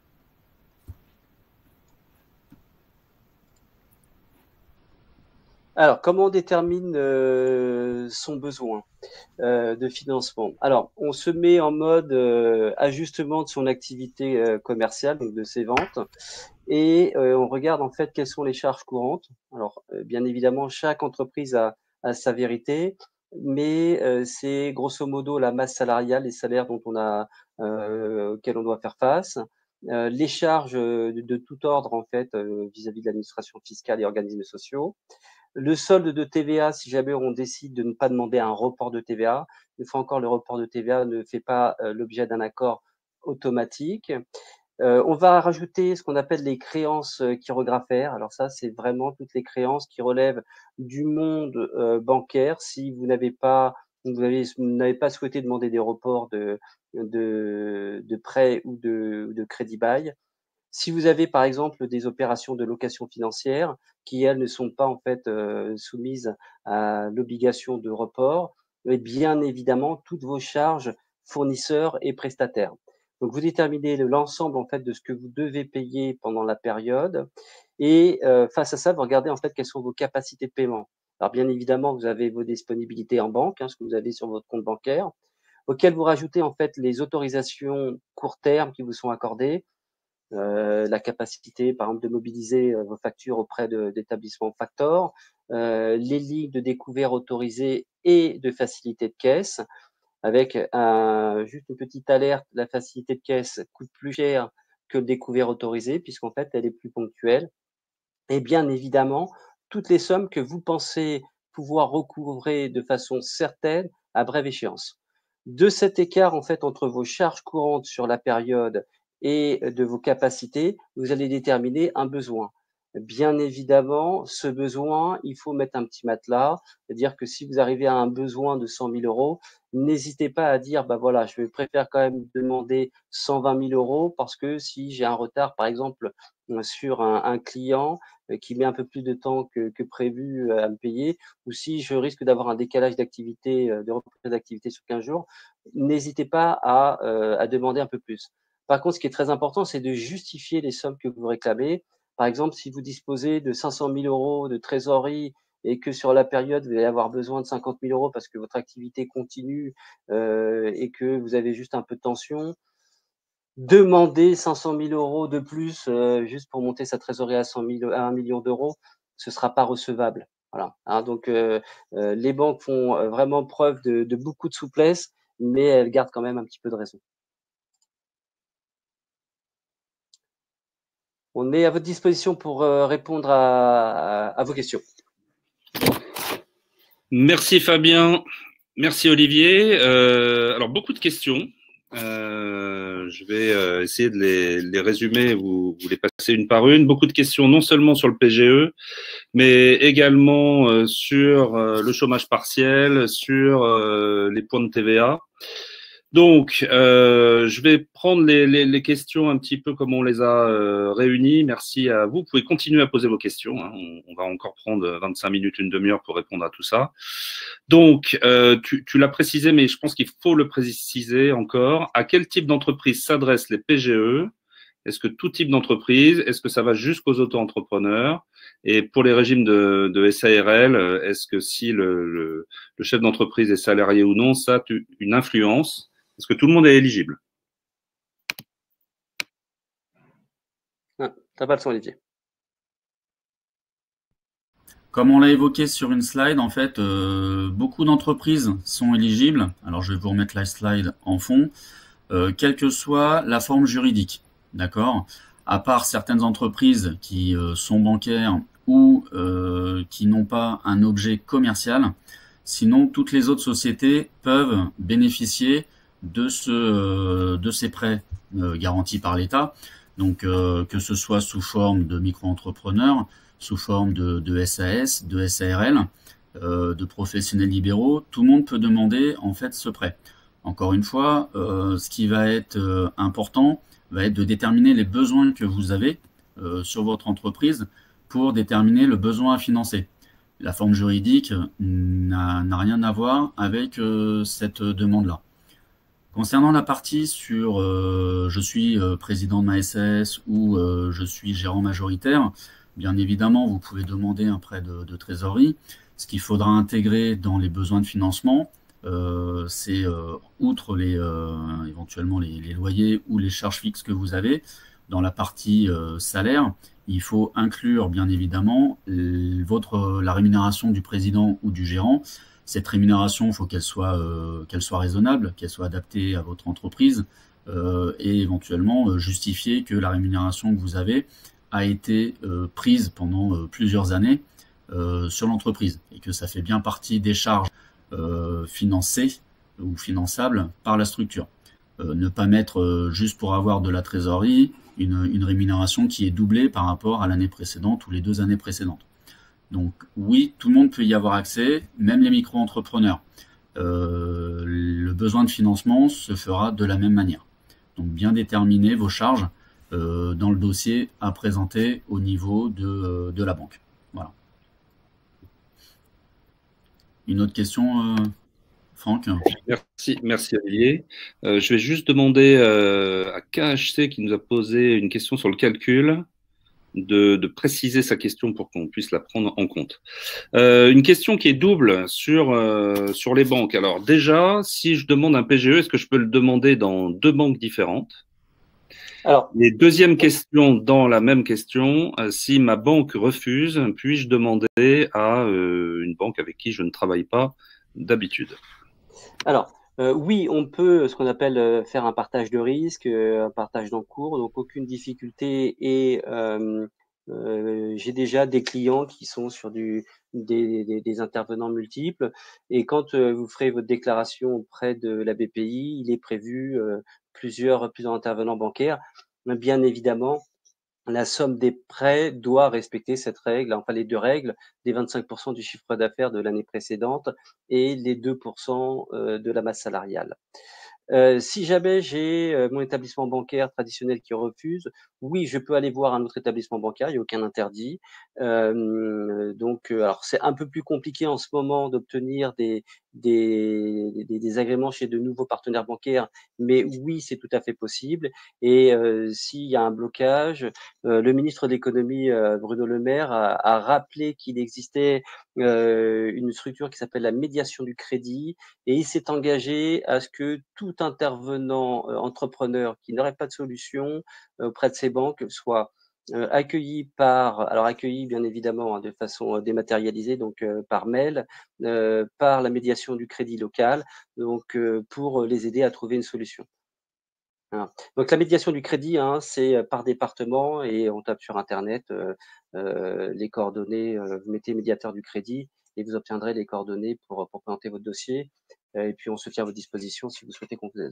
Alors, comment on détermine euh, son besoin euh, de financement? Alors, on se met en mode euh, ajustement de son activité euh, commerciale, donc de ses ventes, et euh, on regarde en fait quelles sont les charges courantes. Alors, euh, bien évidemment, chaque entreprise a, a sa vérité, mais euh, c'est grosso modo la masse salariale, les salaires dont on a, euh, auxquels on doit faire face, euh, les charges de, de tout ordre en fait euh, vis-à-vis de l'administration fiscale et organismes sociaux. Le solde de T V A, si jamais on décide de ne pas demander un report de T V A, une fois encore, le report de T V A ne fait pas euh, l'objet d'un accord automatique. Euh, on va rajouter ce qu'on appelle les créances euh, chirographaires. Alors ça, c'est vraiment toutes les créances qui relèvent du monde euh, bancaire. Si vous n'avez pas, vous avez, vous n'avez pas souhaité demander des reports de, de, de prêt ou de, de crédit bail. Si vous avez par exemple des opérations de location financière qui, elles, ne sont pas en fait euh, soumises à l'obligation de report, et bien évidemment toutes vos charges fournisseurs et prestataires. Donc vous déterminez l'ensemble en fait de ce que vous devez payer pendant la période et euh, face à ça, vous regardez en fait quelles sont vos capacités de paiement. Alors bien évidemment, vous avez vos disponibilités en banque, hein, ce que vous avez sur votre compte bancaire, auquel vous rajoutez en fait les autorisations court terme qui vous sont accordées. Euh, la capacité, par exemple, de mobiliser euh, vos factures auprès d'établissements factors, euh, les lignes de découvert autorisées et de facilité de caisse, avec un, juste une petite alerte, la facilité de caisse coûte plus cher que le découvert autorisé, puisqu'en fait, elle est plus ponctuelle. Et bien évidemment, toutes les sommes que vous pensez pouvoir recouvrer de façon certaine à brève échéance. De cet écart, en fait, entre vos charges courantes sur la période et de vos capacités, vous allez déterminer un besoin. Bien évidemment, ce besoin, il faut mettre un petit matelas, c'est-à-dire que si vous arrivez à un besoin de cent mille euros, n'hésitez pas à dire, bah voilà, je préfère quand même demander cent vingt mille euros parce que si j'ai un retard, par exemple, sur un, un client qui met un peu plus de temps que, que prévu à me payer, ou si je risque d'avoir un décalage d'activité, de reprise d'activité sur quinze jours, n'hésitez pas à, euh, à demander un peu plus. Par contre, ce qui est très important, c'est de justifier les sommes que vous réclamez. Par exemple, si vous disposez de cinq cent mille euros de trésorerie et que sur la période, vous allez avoir besoin de cinquante mille euros parce que votre activité continue euh, et que vous avez juste un peu de tension, demander cinq cent mille euros de plus euh, juste pour monter sa trésorerie à, cent mille, à un million d'euros, ce ne sera pas recevable. Voilà. Hein, donc, euh, euh, les banques font vraiment preuve de, de beaucoup de souplesse, mais elles gardent quand même un petit peu de raison. On est à votre disposition pour euh, répondre à, à, à vos questions. Merci Fabien. Merci Olivier. Euh, alors beaucoup de questions. Euh, je vais euh, essayer de les, les résumer, vous, vous les passez une par une. Beaucoup de questions non seulement sur le P G E, mais également euh, sur euh, le chômage partiel, sur euh, les points de T V A. Donc, euh, je vais prendre les, les, les questions un petit peu comme on les a euh, réunies. Merci à vous. Vous pouvez continuer à poser vos questions. Hein. On, on va encore prendre vingt-cinq minutes, une demi-heure pour répondre à tout ça. Donc, euh, tu, tu l'as précisé, mais je pense qu'il faut le préciser encore. À quel type d'entreprise s'adressent les P G E? Est-ce que tout type d'entreprise? Est-ce que ça va jusqu'aux auto-entrepreneurs? Et pour les régimes de, de S A R L, est-ce que si le, le, le chef d'entreprise est salarié ou non, ça a une influence? Est-ce que tout le monde est éligible? Ah, t'as pas le son, Olivier. Comme on l'a évoqué sur une slide, en fait, euh, beaucoup d'entreprises sont éligibles. Alors, je vais vous remettre la slide en fond, euh, quelle que soit la forme juridique, d'accord? À part certaines entreprises qui euh, sont bancaires ou euh, qui n'ont pas un objet commercial, sinon toutes les autres sociétés peuvent bénéficier de ce euh, de ces prêts euh, garantis par l'État. Donc, euh, que ce soit sous forme de micro-entrepreneurs, sous forme de, de S A S, de S A R L, euh, de professionnels libéraux, tout le monde peut demander en fait ce prêt. Encore une fois, euh, ce qui va être euh, important va être de déterminer les besoins que vous avez euh, sur votre entreprise pour déterminer le besoin à financer. La forme juridique n'a rien à voir avec euh, cette demande-là. Concernant la partie sur euh, je suis euh, président de ma S A S ou euh, je suis gérant majoritaire, bien évidemment, vous pouvez demander un prêt de, de trésorerie. Ce qu'il faudra intégrer dans les besoins de financement, euh, c'est euh, outre les, euh, éventuellement les, les loyers ou les charges fixes que vous avez, dans la partie euh, salaire, il faut inclure bien évidemment votre, la rémunération du président ou du gérant. Cette rémunération, il faut qu'elle soit, euh, qu'elle soit raisonnable, qu'elle soit adaptée à votre entreprise euh, et éventuellement euh, justifier que la rémunération que vous avez a été euh, prise pendant euh, plusieurs années euh, sur l'entreprise et que ça fait bien partie des charges euh, financées ou finançables par la structure. Euh, ne pas mettre euh, juste pour avoir de la trésorerie une, une rémunération qui est doublée par rapport à l'année précédente ou les deux années précédentes. Donc oui, tout le monde peut y avoir accès, même les micro-entrepreneurs. Euh, le besoin de financement se fera de la même manière. Donc bien déterminer vos charges euh, dans le dossier à présenter au niveau de, de la banque. Voilà. Une autre question, euh, Franck? Merci, merci Olivier. Euh, je vais juste demander euh, à K H C qui nous a posé une question sur le calcul. De, de préciser sa question pour qu'on puisse la prendre en compte. Euh, une question qui est double sur, euh, sur les banques. Alors déjà, si je demande un P G E, est-ce que je peux le demander dans deux banques différentes? Alors, et deuxième question dans la même question, euh, si ma banque refuse, puis-je demander à euh, une banque avec qui je ne travaille pas d'habitude? Alors, euh, oui, on peut ce qu'on appelle euh, faire un partage de risque, euh, un partage d'encours, donc aucune difficulté. Et euh, euh, j'ai déjà des clients qui sont sur du, des, des, des intervenants multiples. Et quand euh, vous ferez votre déclaration auprès de la B P I, il est prévu euh, plusieurs, plusieurs intervenants bancaires. Bien évidemment, la somme des prêts doit respecter cette règle, enfin les deux règles, des vingt-cinq pour cent du chiffre d'affaires de l'année précédente et les deux pour cent euh, de la masse salariale. Euh, si jamais j'ai euh, mon établissement bancaire traditionnel qui refuse, oui, je peux aller voir un autre établissement bancaire, il n'y a aucun interdit. Euh, donc, euh, alors c'est un peu plus compliqué en ce moment d'obtenir des, des, des, des agréments chez de nouveaux partenaires bancaires, mais oui, c'est tout à fait possible. Et euh, s'il y a un blocage, euh, le ministre de l'économie, euh, Bruno Le Maire, a, a rappelé qu'il existait euh, une structure qui s'appelle la médiation du crédit, et il s'est engagé à ce que tout intervenant euh, entrepreneur qui n'aurait pas de solution euh, auprès de ces banques soit euh, accueilli par, alors accueilli bien évidemment hein, de façon euh, dématérialisée, donc euh, par mail, euh, par la médiation du crédit local, donc euh, pour les aider à trouver une solution. Voilà. Donc la médiation du crédit, hein, c'est euh, par département et on tape sur Internet euh, euh, les coordonnées, euh, vous mettez médiateur du crédit et vous obtiendrez les coordonnées pour, pour présenter votre dossier. et puis on se tient à votre disposition si vous souhaitez qu'on vous aide.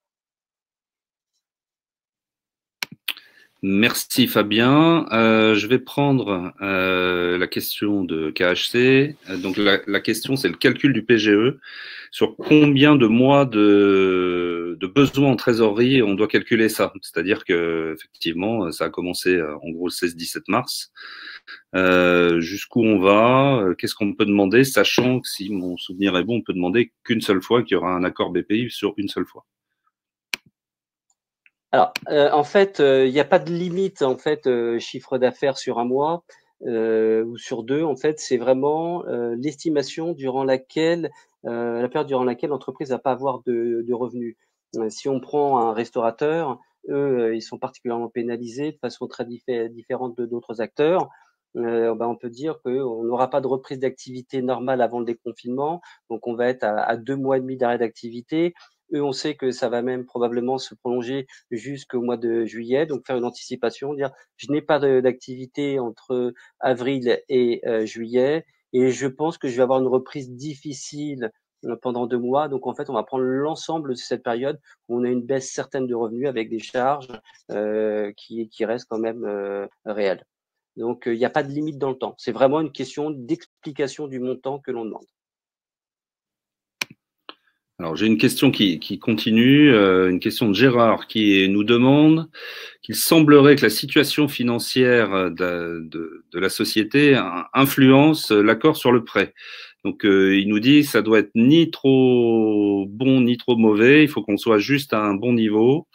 Merci Fabien. Euh, je vais prendre euh, la question de K H C. Donc la, la question, c'est le calcul du P G E. Sur combien de mois de, de besoins en trésorerie on doit calculer ça? C'est-à-dire que effectivement, ça a commencé en gros le seize dix-sept mars. Euh, jusqu'où on va? Qu'est-ce qu'on peut demander? Sachant que si mon souvenir est bon, on peut demander qu'une seule fois, qu'il y aura un accord B P I sur une seule fois. Alors, euh, en fait, il euh, n'y a pas de limite en fait euh, chiffre d'affaires sur un mois euh, ou sur deux. En fait, c'est vraiment euh, l'estimation durant laquelle euh, la période durant laquelle l'entreprise va pas avoir de, de revenus. Euh, si on prend un restaurateur, eux, euh, ils sont particulièrement pénalisés de façon très diffé différente de d'autres acteurs. Euh, ben, on peut dire qu'on n'aura pas de reprise d'activité normale avant le déconfinement, donc on va être à, à deux mois et demi d'arrêt d'activité. Eux, on sait que ça va même probablement se prolonger jusqu'au mois de juillet, donc faire une anticipation, dire je n'ai pas d'activité entre avril et euh, juillet, et je pense que je vais avoir une reprise difficile euh, pendant deux mois. Donc en fait, on va prendre l'ensemble de cette période où on a une baisse certaine de revenus avec des charges euh, qui, qui restent quand même euh, réelles. Donc il n'y a pas de limite dans le temps. C'est vraiment une question d'explication du montant que l'on demande. Alors j'ai une question qui, qui continue, euh, une question de Gérard qui nous demande qu'il semblerait que la situation financière de, de, de la société influence l'accord sur le prêt. Donc euh, il nous dit que ça doit être ni trop bon ni trop mauvais, il faut qu'on soit juste à un bon niveau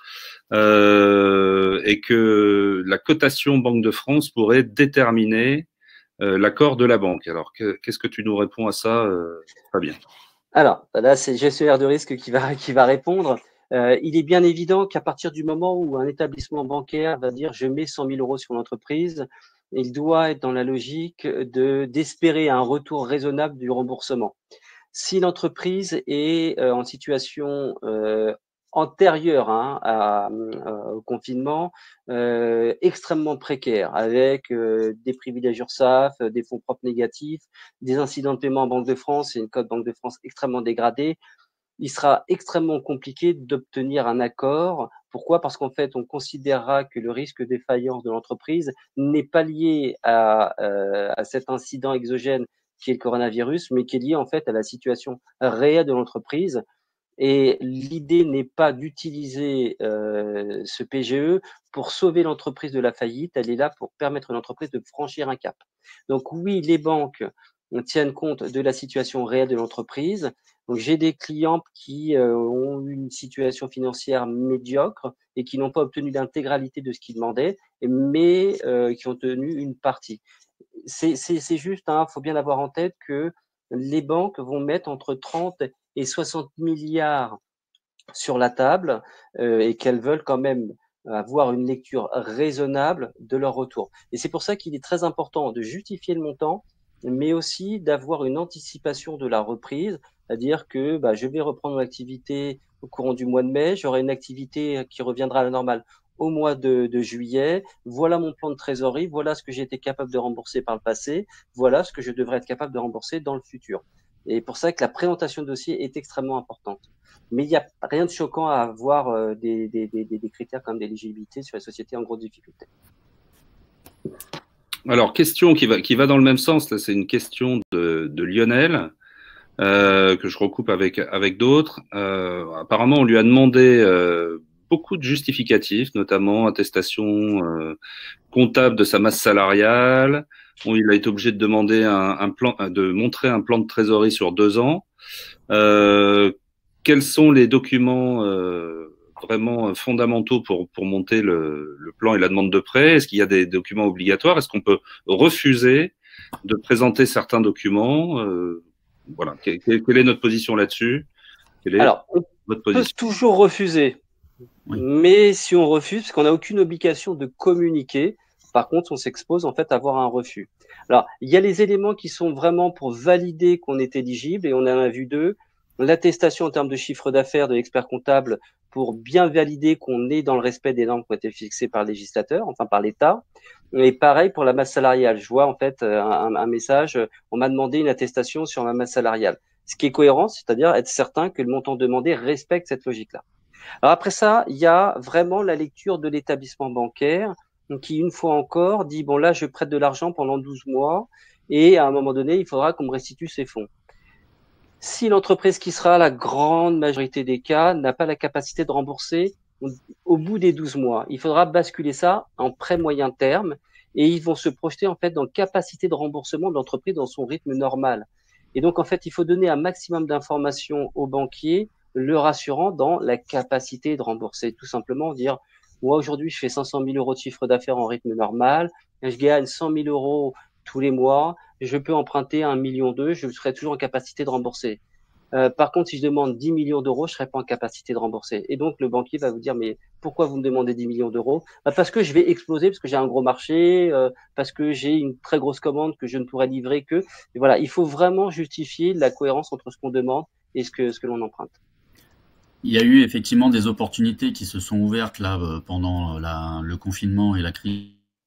euh, et que la cotation Banque de France pourrait déterminer euh, l'accord de la banque. Alors qu'est-ce que tu nous réponds à ça, euh, Fabien? Alors, là, c'est le gestionnaire de risque qui va, qui va répondre. Euh, il est bien évident qu'à partir du moment où un établissement bancaire va dire je mets cent mille euros sur l'entreprise, il doit être dans la logique de d'espérer un retour raisonnable du remboursement. Si l'entreprise est euh, en situation euh, antérieure hein, à, à, au confinement, euh, extrêmement précaire, avec euh, des privilèges URSSAF, des fonds propres négatifs, des incidents de paiement en Banque de France et une cote Banque de France extrêmement dégradée, il sera extrêmement compliqué d'obtenir un accord. Pourquoi? Parce qu'en fait, on considérera que le risque de défaillance de l'entreprise n'est pas lié à, euh, à cet incident exogène qui est le coronavirus, mais qui est lié en fait à la situation réelle de l'entreprise. Et l'idée n'est pas d'utiliser euh, ce P G E pour sauver l'entreprise de la faillite, elle est là pour permettre à l'entreprise de franchir un cap. Donc oui, les banques tiennent compte de la situation réelle de l'entreprise. Donc j'ai des clients qui euh, ont une situation financière médiocre et qui n'ont pas obtenu l'intégralité de ce qu'ils demandaient, mais euh, qui ont tenu une partie. C'est juste, il hein, faut bien avoir en tête que les banques vont mettre entre trente et soixante milliards sur la table euh, et qu'elles veulent quand même avoir une lecture raisonnable de leur retour. Et c'est pour ça qu'il est très important de justifier le montant, mais aussi d'avoir une anticipation de la reprise, c'est-à-dire que bah, je vais reprendre l'activité au courant du mois de mai, j'aurai une activité qui reviendra à la normale au mois de, de juillet, voilà mon plan de trésorerie, voilà ce que j'ai été capable de rembourser par le passé, voilà ce que je devrais être capable de rembourser dans le futur. Et pour ça que la présentation de dossier est extrêmement importante. Mais il n'y a rien de choquant à avoir euh, des, des, des, des critères comme d'éligibilité sur les sociétés en grosse difficulté. Alors, question qui va, qui va dans le même sens, là, c'est une question de, de Lionel, euh, que je recoupe avec, avec d'autres. Euh, apparemment, on lui a demandé euh, beaucoup de justificatifs, notamment attestation euh, comptable de sa masse salariale. Bon, il a été obligé de demander un, un plan, de montrer un plan de trésorerie sur deux ans. Euh, quels sont les documents euh, vraiment fondamentaux pour, pour monter le, le plan et la demande de prêt? Est-ce qu'il y a des documents obligatoires? Est-ce qu'on peut refuser de présenter certains documents? euh, Voilà. Quelle, quelle est notre position là-dessus? Alors, on votre peut position toujours refuser. Oui. Mais si on refuse, parce qu'on n'a aucune obligation de communiquer, par contre, on s'expose en fait à avoir un refus. Alors, il y a les éléments qui sont vraiment pour valider qu'on est éligible, et on en a vu deux. L'attestation en termes de chiffre d'affaires de l'expert comptable pour bien valider qu'on est dans le respect des normes qui ont été fixées par le législateur, enfin par l'État. Et pareil pour la masse salariale. Je vois en fait un, un message, on m'a demandé une attestation sur ma masse salariale. ce qui est cohérent, c'est-à-dire être certain que le montant demandé respecte cette logique-là. Alors après ça, il y a vraiment la lecture de l'établissement bancaire qui, une fois encore, dit, bon là, je prête de l'argent pendant douze mois et à un moment donné, il faudra qu'on me restitue ces fonds. Si l'entreprise, qui sera la grande majorité des cas, n'a pas la capacité de rembourser au bout des douze mois, il faudra basculer ça en prêt moyen terme et ils vont se projeter en fait dans la capacité de remboursement de l'entreprise dans son rythme normal. Et donc, en fait, il faut donner un maximum d'informations aux banquiers, le rassurant dans la capacité de rembourser. Tout simplement dire, moi, aujourd'hui, je fais cinq cent mille euros de chiffre d'affaires en rythme normal, je gagne cent mille euros tous les mois, je peux emprunter un million deux, je serai toujours en capacité de rembourser. Euh, par contre, si je demande dix millions d'euros, je serai pas en capacité de rembourser. Et donc, le banquier va vous dire, mais pourquoi vous me demandez dix millions d'euros? Bah, parce que je vais exploser, parce que j'ai un gros marché, euh, parce que j'ai une très grosse commande que je ne pourrais livrer que. Et voilà, il faut vraiment justifier la cohérence entre ce qu'on demande et ce que, ce que l'on emprunte. Il y a eu effectivement des opportunités qui se sont ouvertes là pendant la, le confinement et la crise.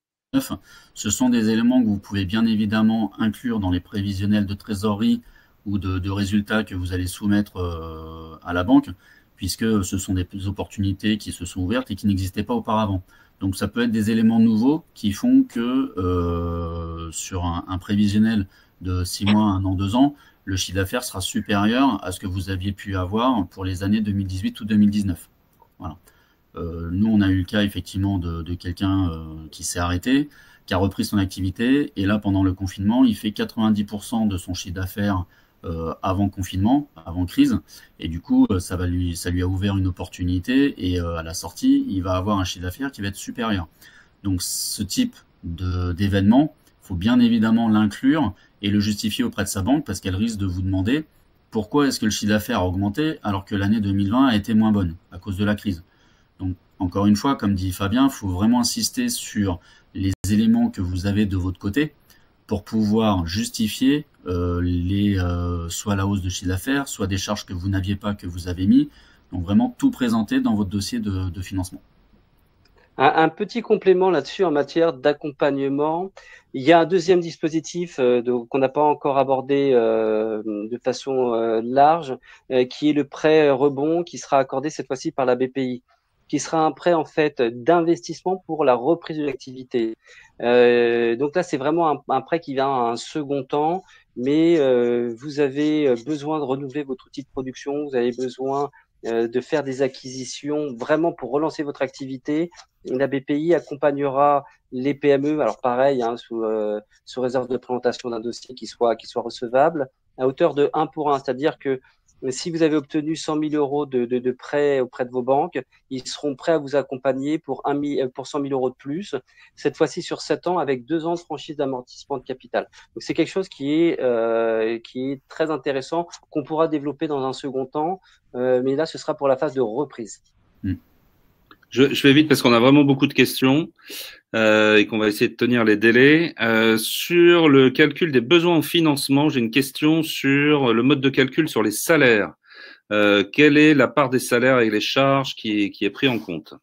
Ce sont des éléments que vous pouvez bien évidemment inclure dans les prévisionnels de trésorerie ou de, de résultats que vous allez soumettre euh, à la banque, puisque ce sont des opportunités qui se sont ouvertes et qui n'existaient pas auparavant. Donc ça peut être des éléments nouveaux qui font que euh, sur un, un prévisionnel de six mois, un an, deux ans, le chiffre d'affaires sera supérieur à ce que vous aviez pu avoir pour les années deux mille dix-huit ou deux mille dix-neuf. Voilà. Euh, nous, on a eu le cas effectivement de, de quelqu'un euh, qui s'est arrêté, qui a repris son activité, et là, pendant le confinement, il fait quatre-vingt-dix pour cent de son chiffre d'affaires euh, avant confinement, avant crise, et du coup, ça, va lui, ça lui a ouvert une opportunité, et euh, à la sortie, il va avoir un chiffre d'affaires qui va être supérieur. Donc, ce type d'événement, il faut bien évidemment l'inclure et le justifier auprès de sa banque, parce qu'elle risque de vous demander pourquoi est-ce que le chiffre d'affaires a augmenté alors que l'année deux mille vingt a été moins bonne à cause de la crise. Donc, encore une fois, comme dit Fabien, il faut vraiment insister sur les éléments que vous avez de votre côté pour pouvoir justifier euh, les, euh, soit la hausse de chiffre d'affaires, soit des charges que vous n'aviez pas, que vous avez mis. Donc, vraiment tout présenter dans votre dossier de, de financement. Un, un petit complément là-dessus en matière d'accompagnement. Il y a un deuxième dispositif euh, qu'on n'a pas encore abordé euh, de façon euh, large, euh, qui est le prêt rebond qui sera accordé cette fois-ci par la B P I, qui sera un prêt en fait d'investissement pour la reprise de l'activité. Euh, donc là, c'est vraiment un, un prêt qui vient à un second temps, mais euh, vous avez besoin de renouveler votre outil de production, vous avez besoin euh, de faire des acquisitions vraiment pour relancer votre activité. La B P I accompagnera les P M E, alors pareil, hein, sous, euh, sous réserve de présentation d'un dossier qui soit, qui soit recevable, à hauteur de un pour un, c'est-à-dire que si vous avez obtenu cent mille euros de, de, de prêt auprès de vos banques, ils seront prêts à vous accompagner pour, un, pour cent mille euros de plus, cette fois-ci sur sept ans avec deux ans de franchise d'amortissement de capital. Donc c'est quelque chose qui est, euh, qui est très intéressant, qu'on pourra développer dans un second temps, euh, mais là ce sera pour la phase de reprise. Mmh. Je, je vais vite parce qu'on a vraiment beaucoup de questions euh, et qu'on va essayer de tenir les délais. Euh, sur le calcul des besoins en financement, j'ai une question sur le mode de calcul sur les salaires. Euh, quelle est la part des salaires et les charges qui, qui est pris en compte?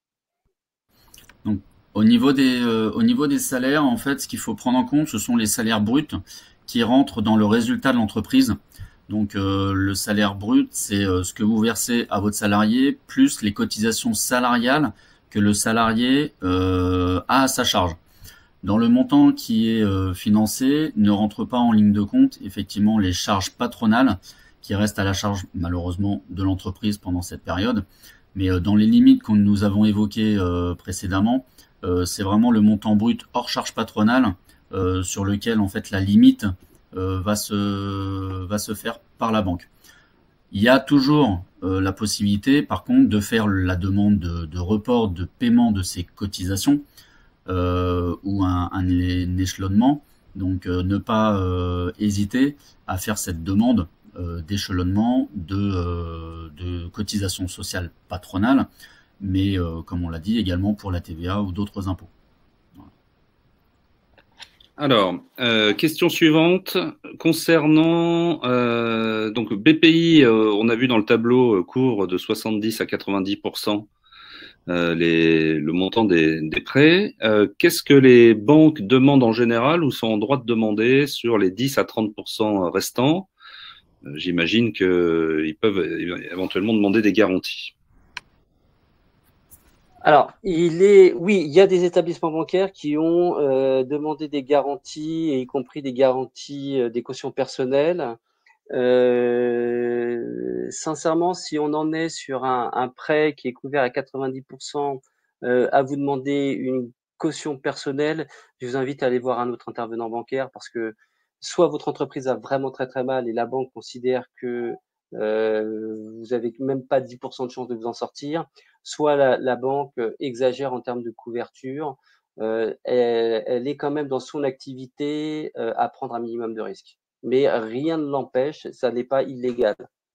Donc, au niveau des, euh, au niveau des salaires, en fait, ce qu'il faut prendre en compte, ce sont les salaires bruts qui rentrent dans le résultat de l'entreprise. Donc, euh, le salaire brut, c'est euh, ce que vous versez à votre salarié, plus les cotisations salariales que le salarié euh, a à sa charge. Dans le montant qui est euh, financé, ne rentre pas en ligne de compte, effectivement, les charges patronales qui restent à la charge, malheureusement, de l'entreprise pendant cette période. Mais euh, dans les limites que nous avons évoquées euh, précédemment, euh, c'est vraiment le montant brut hors charge patronale euh, sur lequel, en fait, la limite Euh, va se va se faire par la banque. Il y a toujours euh, la possibilité, par contre, de faire la demande de, de report de paiement de ces cotisations euh, ou un, un, un échelonnement. Donc, euh, ne pas euh, hésiter à faire cette demande euh, d'échelonnement de, euh, de cotisation sociale patronale, mais euh, comme on l'a dit, également pour la T V A ou d'autres impôts. Alors, euh, question suivante concernant euh, donc B P I, euh, on a vu dans le tableau euh, court de soixante-dix à quatre-vingt-dix pour cent euh, les, le montant des, des prêts. Euh, Qu'est-ce que les banques demandent en général ou sont en droit de demander sur les dix à trente pour cent restants? j'imagine qu'ils peuvent éventuellement demander des garanties. Alors, il est, oui, il y a des établissements bancaires qui ont euh, demandé des garanties, y compris des garanties euh, des cautions personnelles. Euh, sincèrement, si on en est sur un, un prêt qui est couvert à quatre-vingt-dix pour cent, euh, à vous demander une caution personnelle, je vous invite à aller voir un autre intervenant bancaire parce que soit votre entreprise a vraiment très très mal et la banque considère que euh, vous avez même pas dix pour cent de chance de vous en sortir, soit la, la banque exagère en termes de couverture. Euh, elle, elle est quand même dans son activité euh, à prendre un minimum de risques. Mais rien ne l'empêche, ça n'est pas illégal.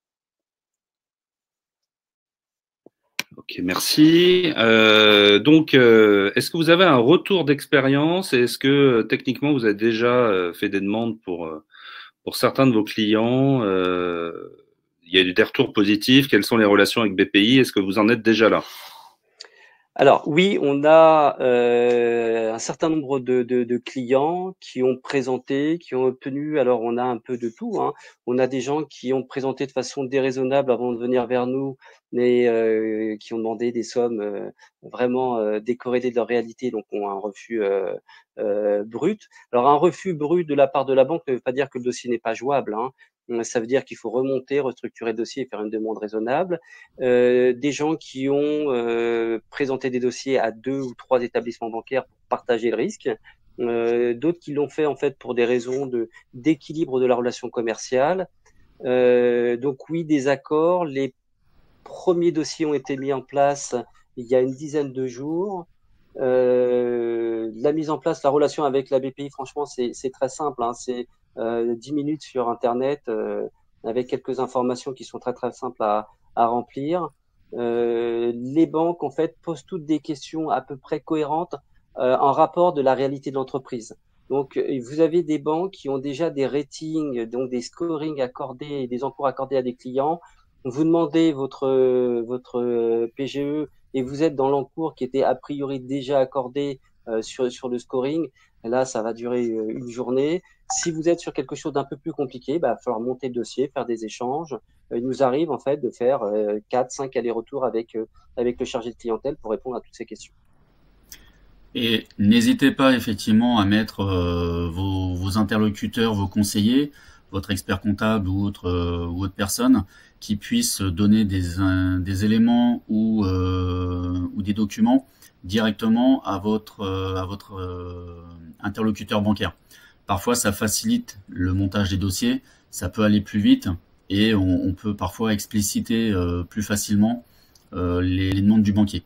Ok, merci. Euh, donc, euh, est-ce que vous avez un retour d'expérience et est-ce que euh, techniquement vous avez déjà euh, fait des demandes pour, euh, pour certains de vos clients? euh, Il y a eu des retours positifs. Quelles sont les relations avec B P I? Est-ce que vous en êtes déjà là? Alors oui, on a euh, un certain nombre de, de, de clients qui ont présenté, qui ont obtenu, alors on a un peu de tout, hein. On a des gens qui ont présenté de façon déraisonnable avant de venir vers nous, mais euh, qui ont demandé des sommes euh, vraiment euh, décorrélées de leur réalité, donc ont un refus euh, euh, brut. Alors un refus brut de la part de la banque ne veut pas dire que le dossier n'est pas jouable, hein. Ça veut dire qu'il faut remonter, restructurer le dossier et faire une demande raisonnable. Euh, des gens qui ont euh, présenté des dossiers à deux ou trois établissements bancaires pour partager le risque, euh, d'autres qui l'ont fait en fait pour des raisons de d'équilibre de la relation commerciale. Euh, donc oui, des accords. Les premiers dossiers ont été mis en place il y a une dizaine de jours. Euh, la mise en place, la relation avec la B P I, franchement, c'est très simple, hein. C'est euh, dix minutes sur Internet euh, avec quelques informations qui sont très très simples à, à remplir. Euh, les banques, en fait, posent toutes des questions à peu près cohérentes euh, en rapport de la réalité de l'entreprise. Donc, vous avez des banques qui ont déjà des ratings, donc des scorings accordés et des encours accordés à des clients. Vous demandez votre votre P G E et vous êtes dans l'encours qui était a priori déjà accordé euh, sur, sur le scoring, là, ça va durer euh, une journée. Si vous êtes sur quelque chose d'un peu plus compliqué, bah, il va falloir monter le dossier, faire des échanges. Euh, il nous arrive en fait de faire euh, quatre, cinq allers-retours avec, euh, avec le chargé de clientèle pour répondre à toutes ces questions. Et n'hésitez pas effectivement à mettre euh, vos, vos interlocuteurs, vos conseillers, votre expert comptable ou autre, euh, ou autre personne qui puisse donner des, un, des éléments ou, euh, ou des documents directement à votre, euh, à votre euh, interlocuteur bancaire. Parfois, ça facilite le montage des dossiers, ça peut aller plus vite et on, on peut parfois expliciter euh, plus facilement euh, les, les demandes du banquier.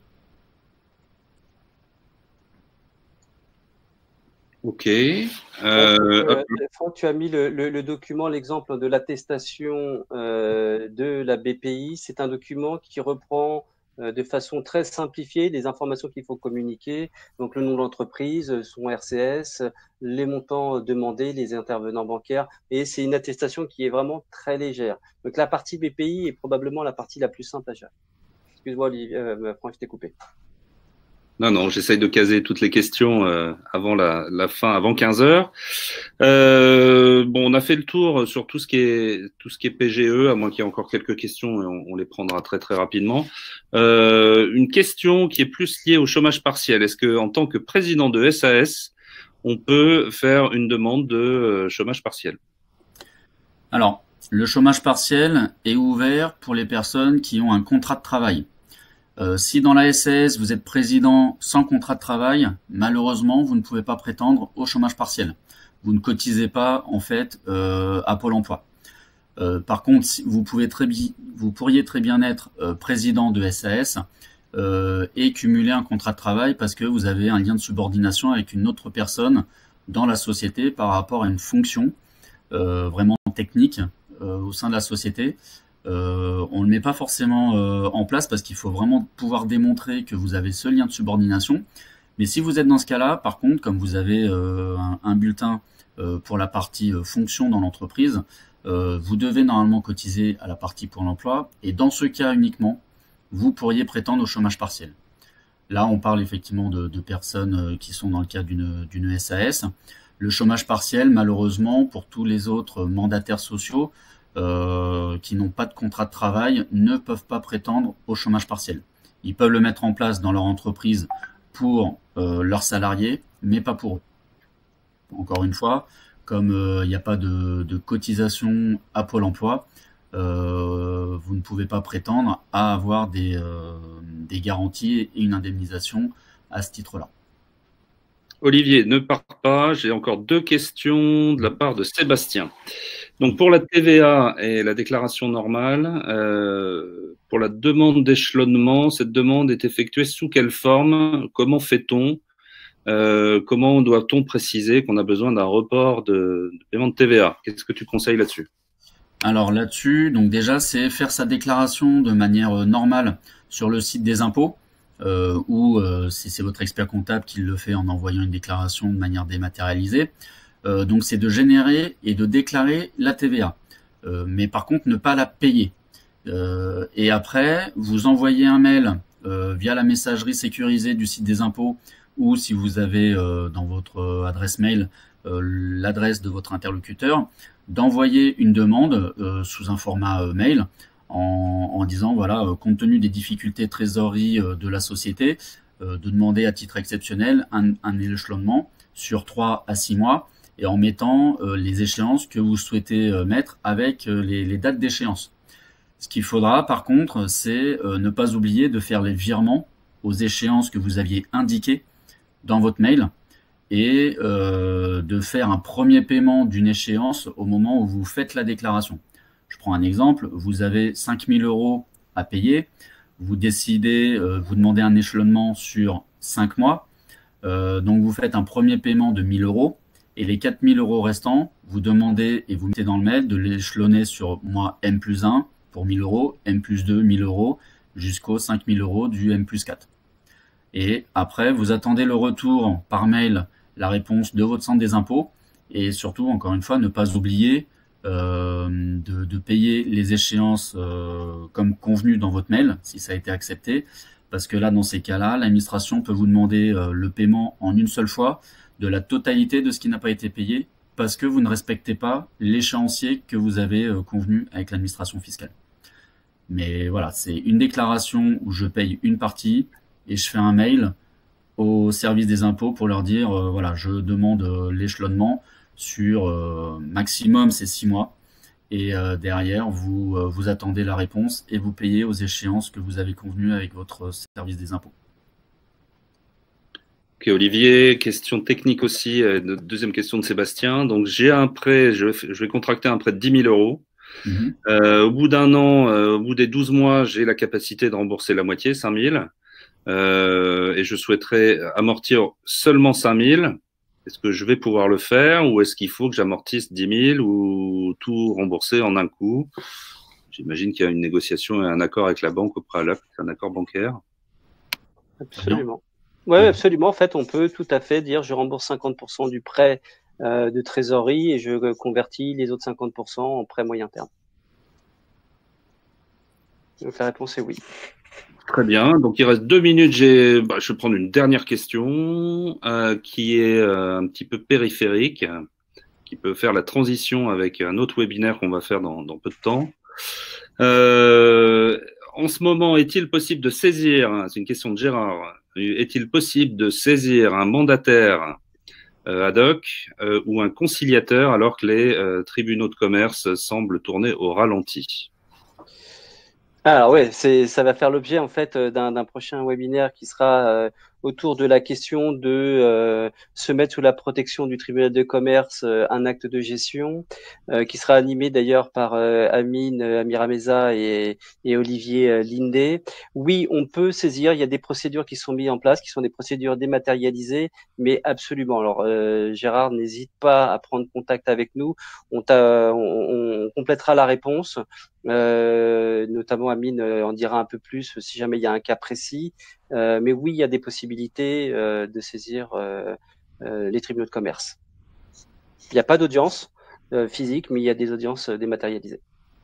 Ok. Euh, Franck, tu as mis le, le, le document, l'exemple de l'attestation euh, de la B P I. C'est un document qui reprend euh, de façon très simplifiée les informations qu'il faut communiquer. Donc, le nom de l'entreprise, son R C S, les montants demandés, les intervenants bancaires. Et c'est une attestation qui est vraiment très légère. Donc, la partie B P I est probablement la partie la plus simple à gérer. Excuse-moi, euh, Franck, je t'ai coupé. Non, non, j'essaye de caser toutes les questions euh, avant la, la fin, avant quinze heures. Euh, bon, on a fait le tour sur tout ce qui est tout ce qui est P G E, à moins qu'il y ait encore quelques questions, et on, on les prendra très très rapidement. Euh, une question qui est plus liée au chômage partiel. Est-ce que, en tant que président de S A S, on peut faire une demande de chômage partiel? Alors, le chômage partiel est ouvert pour les personnes qui ont un contrat de travail. Euh, si dans la S A S, vous êtes président sans contrat de travail, malheureusement, vous ne pouvez pas prétendre au chômage partiel. Vous ne cotisez pas, en fait, euh, à Pôle emploi. Euh, par contre, vous, pouvez très vous pourriez très bien être euh, président de S A S euh, et cumuler un contrat de travail parce que vous avez un lien de subordination avec une autre personne dans la société par rapport à une fonction euh, vraiment technique euh, au sein de la société. Euh, on ne le met pas forcément euh, en place parce qu'il faut vraiment pouvoir démontrer que vous avez ce lien de subordination. Mais si vous êtes dans ce cas-là, par contre, comme vous avez euh, un, un bulletin euh, pour la partie euh, fonction dans l'entreprise, euh, vous devez normalement cotiser à la partie pour l'emploi. Et dans ce cas uniquement, vous pourriez prétendre au chômage partiel. Là, on parle effectivement de, de personnes euh, qui sont dans le cadre d'une d'une S A S. Le chômage partiel, malheureusement, pour tous les autres mandataires sociaux, euh, qui n'ont pas de contrat de travail ne peuvent pas prétendre au chômage partiel. Ils peuvent le mettre en place dans leur entreprise pour euh, leurs salariés, mais pas pour eux. Encore une fois, comme il n'y a pas de, de cotisation à Pôle emploi, euh, vous ne pouvez pas prétendre à avoir des, euh, des garanties et une indemnisation à ce titre-là. Olivier, ne pars pas. J'ai encore deux questions de la part de Sébastien. Donc, pour la T V A et la déclaration normale, euh, pour la demande d'échelonnement, cette demande est effectuée sous quelle forme? Comment fait-on? euh, Comment doit-on préciser qu'on a besoin d'un report de, de paiement de T V A? Qu'est-ce que tu conseilles là-dessus? Alors là-dessus, donc déjà, c'est faire sa déclaration de manière normale sur le site des impôts, euh, ou euh, si c'est votre expert comptable qui le fait en envoyant une déclaration de manière dématérialisée. Euh, donc c'est de générer et de déclarer la T V A, euh, mais par contre ne pas la payer. Euh, et après, vous envoyez un mail euh, via la messagerie sécurisée du site des impôts, ou si vous avez euh, dans votre adresse mail euh, l'adresse de votre interlocuteur, d'envoyer une demande euh, sous un format euh, mail en, en disant voilà, euh, compte tenu des difficultés de trésorerie euh, de la société, euh, de demander à titre exceptionnel un, un échelonnement sur trois à six mois, et en mettant euh, les échéances que vous souhaitez euh, mettre avec euh, les, les dates d'échéance. Ce qu'il faudra par contre, c'est euh, ne pas oublier de faire les virements aux échéances que vous aviez indiquées dans votre mail, et euh, de faire un premier paiement d'une échéance au moment où vous faites la déclaration. Je prends un exemple, vous avez cinq mille euros à payer, vous décidez, euh, vous demandez un échelonnement sur cinq mois, euh, donc vous faites un premier paiement de mille euros, et les quatre mille euros restants, vous demandez et vous mettez dans le mail de l'échelonner sur mois M plus un pour mille euros, M plus deux, mille euros, jusqu'aux cinq mille euros du M plus quatre. Et après, vous attendez le retour par mail, la réponse de votre centre des impôts, et surtout, encore une fois, ne pas oublier euh, de, de payer les échéances euh, comme convenu dans votre mail, si ça a été accepté, parce que là, dans ces cas-là, l'administration peut vous demander euh, le paiement en une seule fois de la totalité de ce qui n'a pas été payé, parce que vous ne respectez pas l'échéancier que vous avez euh, convenu avec l'administration fiscale. Mais voilà, c'est une déclaration où je paye une partie, et je fais un mail au service des impôts pour leur dire, euh, voilà, je demande euh, l'échelonnement sur euh, maximum c'est six mois, et euh, derrière vous euh, vous attendez la réponse et vous payez aux échéances que vous avez convenues avec votre service des impôts. Ok Olivier, question technique aussi, euh, deuxième question de Sébastien. Donc j'ai un prêt, je vais, je vais contracter un prêt de dix mille euros. Mm-hmm. euh, au bout d'un an, euh, au bout des douze mois, j'ai la capacité de rembourser la moitié, cinq mille. Euh, et je souhaiterais amortir seulement cinq mille. Est-ce que je vais pouvoir le faire ou est-ce qu'il faut que j'amortisse dix mille ou tout rembourser en un coup? J'imagine qu'il y a une négociation et un accord avec la banque au préalable, c'est un accord bancaire. Absolument. Oui, absolument. En fait, on peut tout à fait dire je rembourse cinquante pour cent du prêt euh, de trésorerie et je convertis les autres cinquante pour cent en prêt moyen terme. Donc la réponse est oui. Très bien. Donc, il reste deux minutes. J'ai, bah, je vais prendre une dernière question euh, qui est euh, un petit peu périphérique, qui peut faire la transition avec un autre webinaire qu'on va faire dans, dans peu de temps. Euh, en ce moment, est-il possible de saisir, c'est une question de Gérard, est-il possible de saisir un mandataire euh, ad hoc euh, ou un conciliateur alors que les euh, tribunaux de commerce semblent tourner au ralenti? Alors ouais, c'est ça va faire l'objet en fait d'un d'un prochain webinaire qui sera euh, autour de la question de euh, se mettre sous la protection du tribunal de commerce euh, un acte de gestion, euh, qui sera animé d'ailleurs par euh, Amine euh, Amirameza et, et Olivier euh, Lindé. Oui, on peut saisir, il y a des procédures qui sont mises en place, qui sont des procédures dématérialisées, mais absolument. Alors euh, Gérard, n'hésite pas à prendre contact avec nous, on, t'a, on, on complétera la réponse. Euh, notamment Amine euh, en dira un peu plus si jamais il y a un cas précis. Euh, mais oui, il y a des possibilités euh, de saisir euh, euh, les tribunaux de commerce. Il n'y a pas d'audience euh, physique, mais il y a des audiences euh, dématérialisées.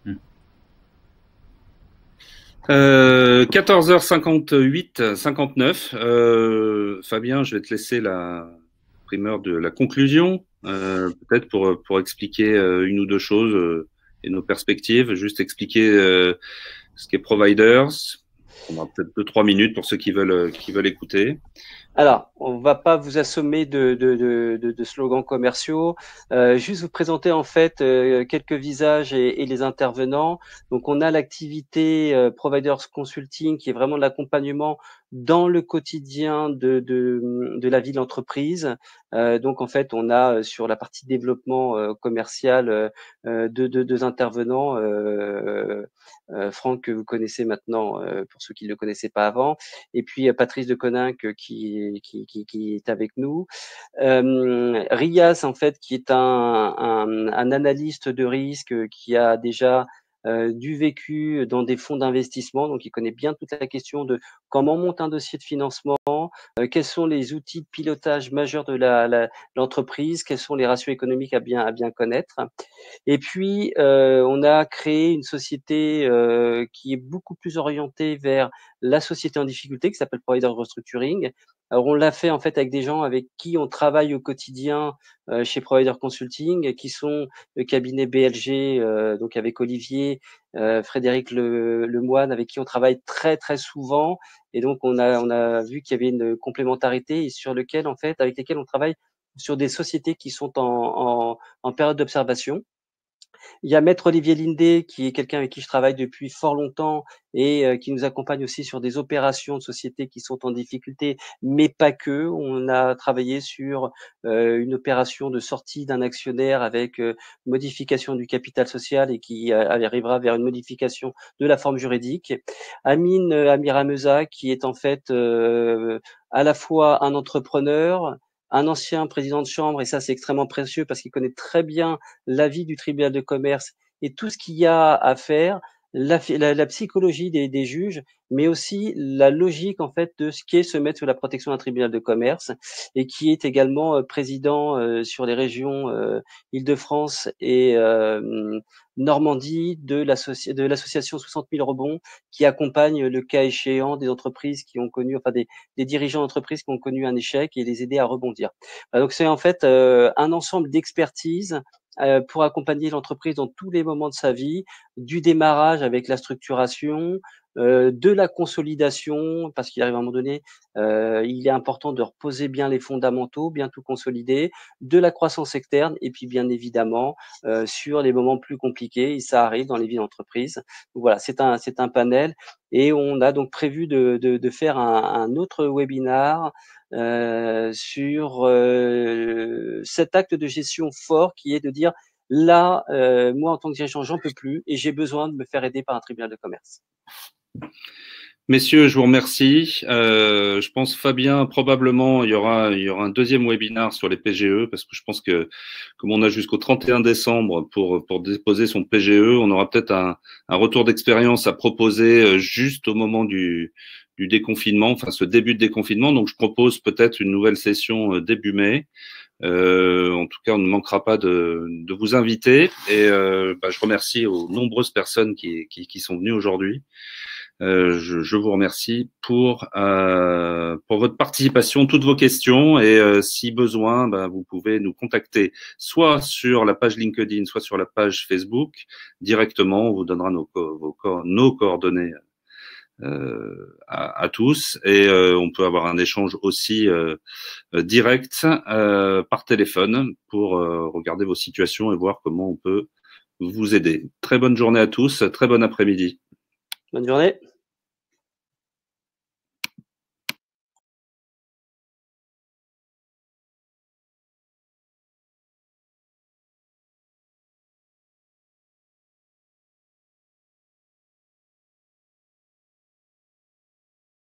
Euh, quatorze heures cinquante-huit, cinquante-neuf. Euh, Fabien, je vais te laisser la primeur de la conclusion, euh, peut-être pour, pour expliquer euh, une ou deux choses. Euh, et nos perspectives. Juste expliquer euh, ce qu'est Providers. On aura peut-être deux, trois minutes pour ceux qui veulent, qui veulent écouter. Alors, on va pas vous assommer de, de, de, de, de slogans commerciaux, euh, juste vous présenter en fait euh, quelques visages et, et les intervenants. Donc, on a l'activité euh, Providers Consulting qui est vraiment de l'accompagnement dans le quotidien de, de, de la vie de l'entreprise. Euh, donc, en fait, on a sur la partie développement euh, commercial euh, deux, deux, deux intervenants. Euh, euh, Franck, que vous connaissez maintenant, euh, pour ceux qui ne le connaissaient pas avant, et puis euh, Patrice de Coninck qui, qui, qui, qui est avec nous. Euh, Rias, en fait, qui est un, un, un analyste de risque qui a déjà euh, du vécu dans des fonds d'investissement, donc il connaît bien toute la question de comment on monte un dossier de financement, euh, quels sont les outils de pilotage majeurs de la, la, l'entreprise, quels sont les ratios économiques à bien, à bien connaître. Et puis, euh, on a créé une société euh, qui est beaucoup plus orientée vers la société en difficulté, qui s'appelle Provider Restructuring. Alors, on l'a fait en fait avec des gens avec qui on travaille au quotidien euh, chez Provider Consulting, qui sont le cabinet B L G, euh, donc avec Olivier, euh, Frédéric Le, Lemoine, avec qui on travaille très très souvent. Et donc, on a on a vu qu'il y avait une complémentarité et sur lequel en fait, avec lesquelles on travaille sur des sociétés qui sont en, en, en période d'observation. Il y a Maître Olivier Lindé, qui est quelqu'un avec qui je travaille depuis fort longtemps et euh, qui nous accompagne aussi sur des opérations de sociétés qui sont en difficulté, mais pas que. On a travaillé sur euh, une opération de sortie d'un actionnaire avec euh, modification du capital social et qui euh, arrivera vers une modification de la forme juridique. Amine euh, Amirameza, qui est en fait euh, à la fois un entrepreneur, un ancien président de chambre, et ça c'est extrêmement précieux parce qu'il connaît très bien l'avis du tribunal de commerce et tout ce qu'il y a à faire, la, la, la psychologie des, des juges, mais aussi la logique en fait de ce qu'est se mettre sous la protection d'un tribunal de commerce, et qui est également euh, président euh, sur les régions euh, Île-de-France et euh, Normandie de l'association soixante mille rebonds, qui accompagne le cas échéant des entreprises qui ont connu, enfin des, des dirigeants d'entreprises qui ont connu un échec et les aider à rebondir. Donc c'est en fait euh, un ensemble d'expertise euh, pour accompagner l'entreprise dans tous les moments de sa vie, du démarrage avec la structuration, euh, de la consolidation, parce qu'il arrive à un moment donné, euh, il est important de reposer bien les fondamentaux, bien tout consolider, de la croissance externe, et puis bien évidemment euh, sur les moments plus compliqués, et ça arrive dans les vies d'entreprise. Donc voilà, c'est un c'est un panel, et on a donc prévu de de, de faire un, un autre webinar euh, sur euh, cet acte de gestion fort qui est de dire là, euh, moi en tant que dirigeant, j'en peux plus et j'ai besoin de me faire aider par un tribunal de commerce. Messieurs, je vous remercie. Euh, je pense, Fabien, probablement, il y aura, il y aura un deuxième webinar sur les P G E, parce que je pense que, comme on a jusqu'au trente et un décembre pour, pour déposer son P G E, on aura peut-être un, un retour d'expérience à proposer juste au moment du, du déconfinement, enfin, ce début de déconfinement. Donc, je propose peut-être une nouvelle session début mai. Euh, en tout cas, on ne manquera pas de, de vous inviter. Et euh, bah, je remercie aux nombreuses personnes qui, qui, qui sont venues aujourd'hui. Euh, je, je vous remercie pour euh, pour votre participation, toutes vos questions, et euh, si besoin, ben, vous pouvez nous contacter soit sur la page LinkedIn, soit sur la page Facebook directement. On vous donnera nos vos, nos coordonnées euh, à, à tous, et euh, on peut avoir un échange aussi euh, direct euh, par téléphone pour euh, regarder vos situations et voir comment on peut vous aider. Très bonne journée à tous, très bon après-midi. Bonne journée.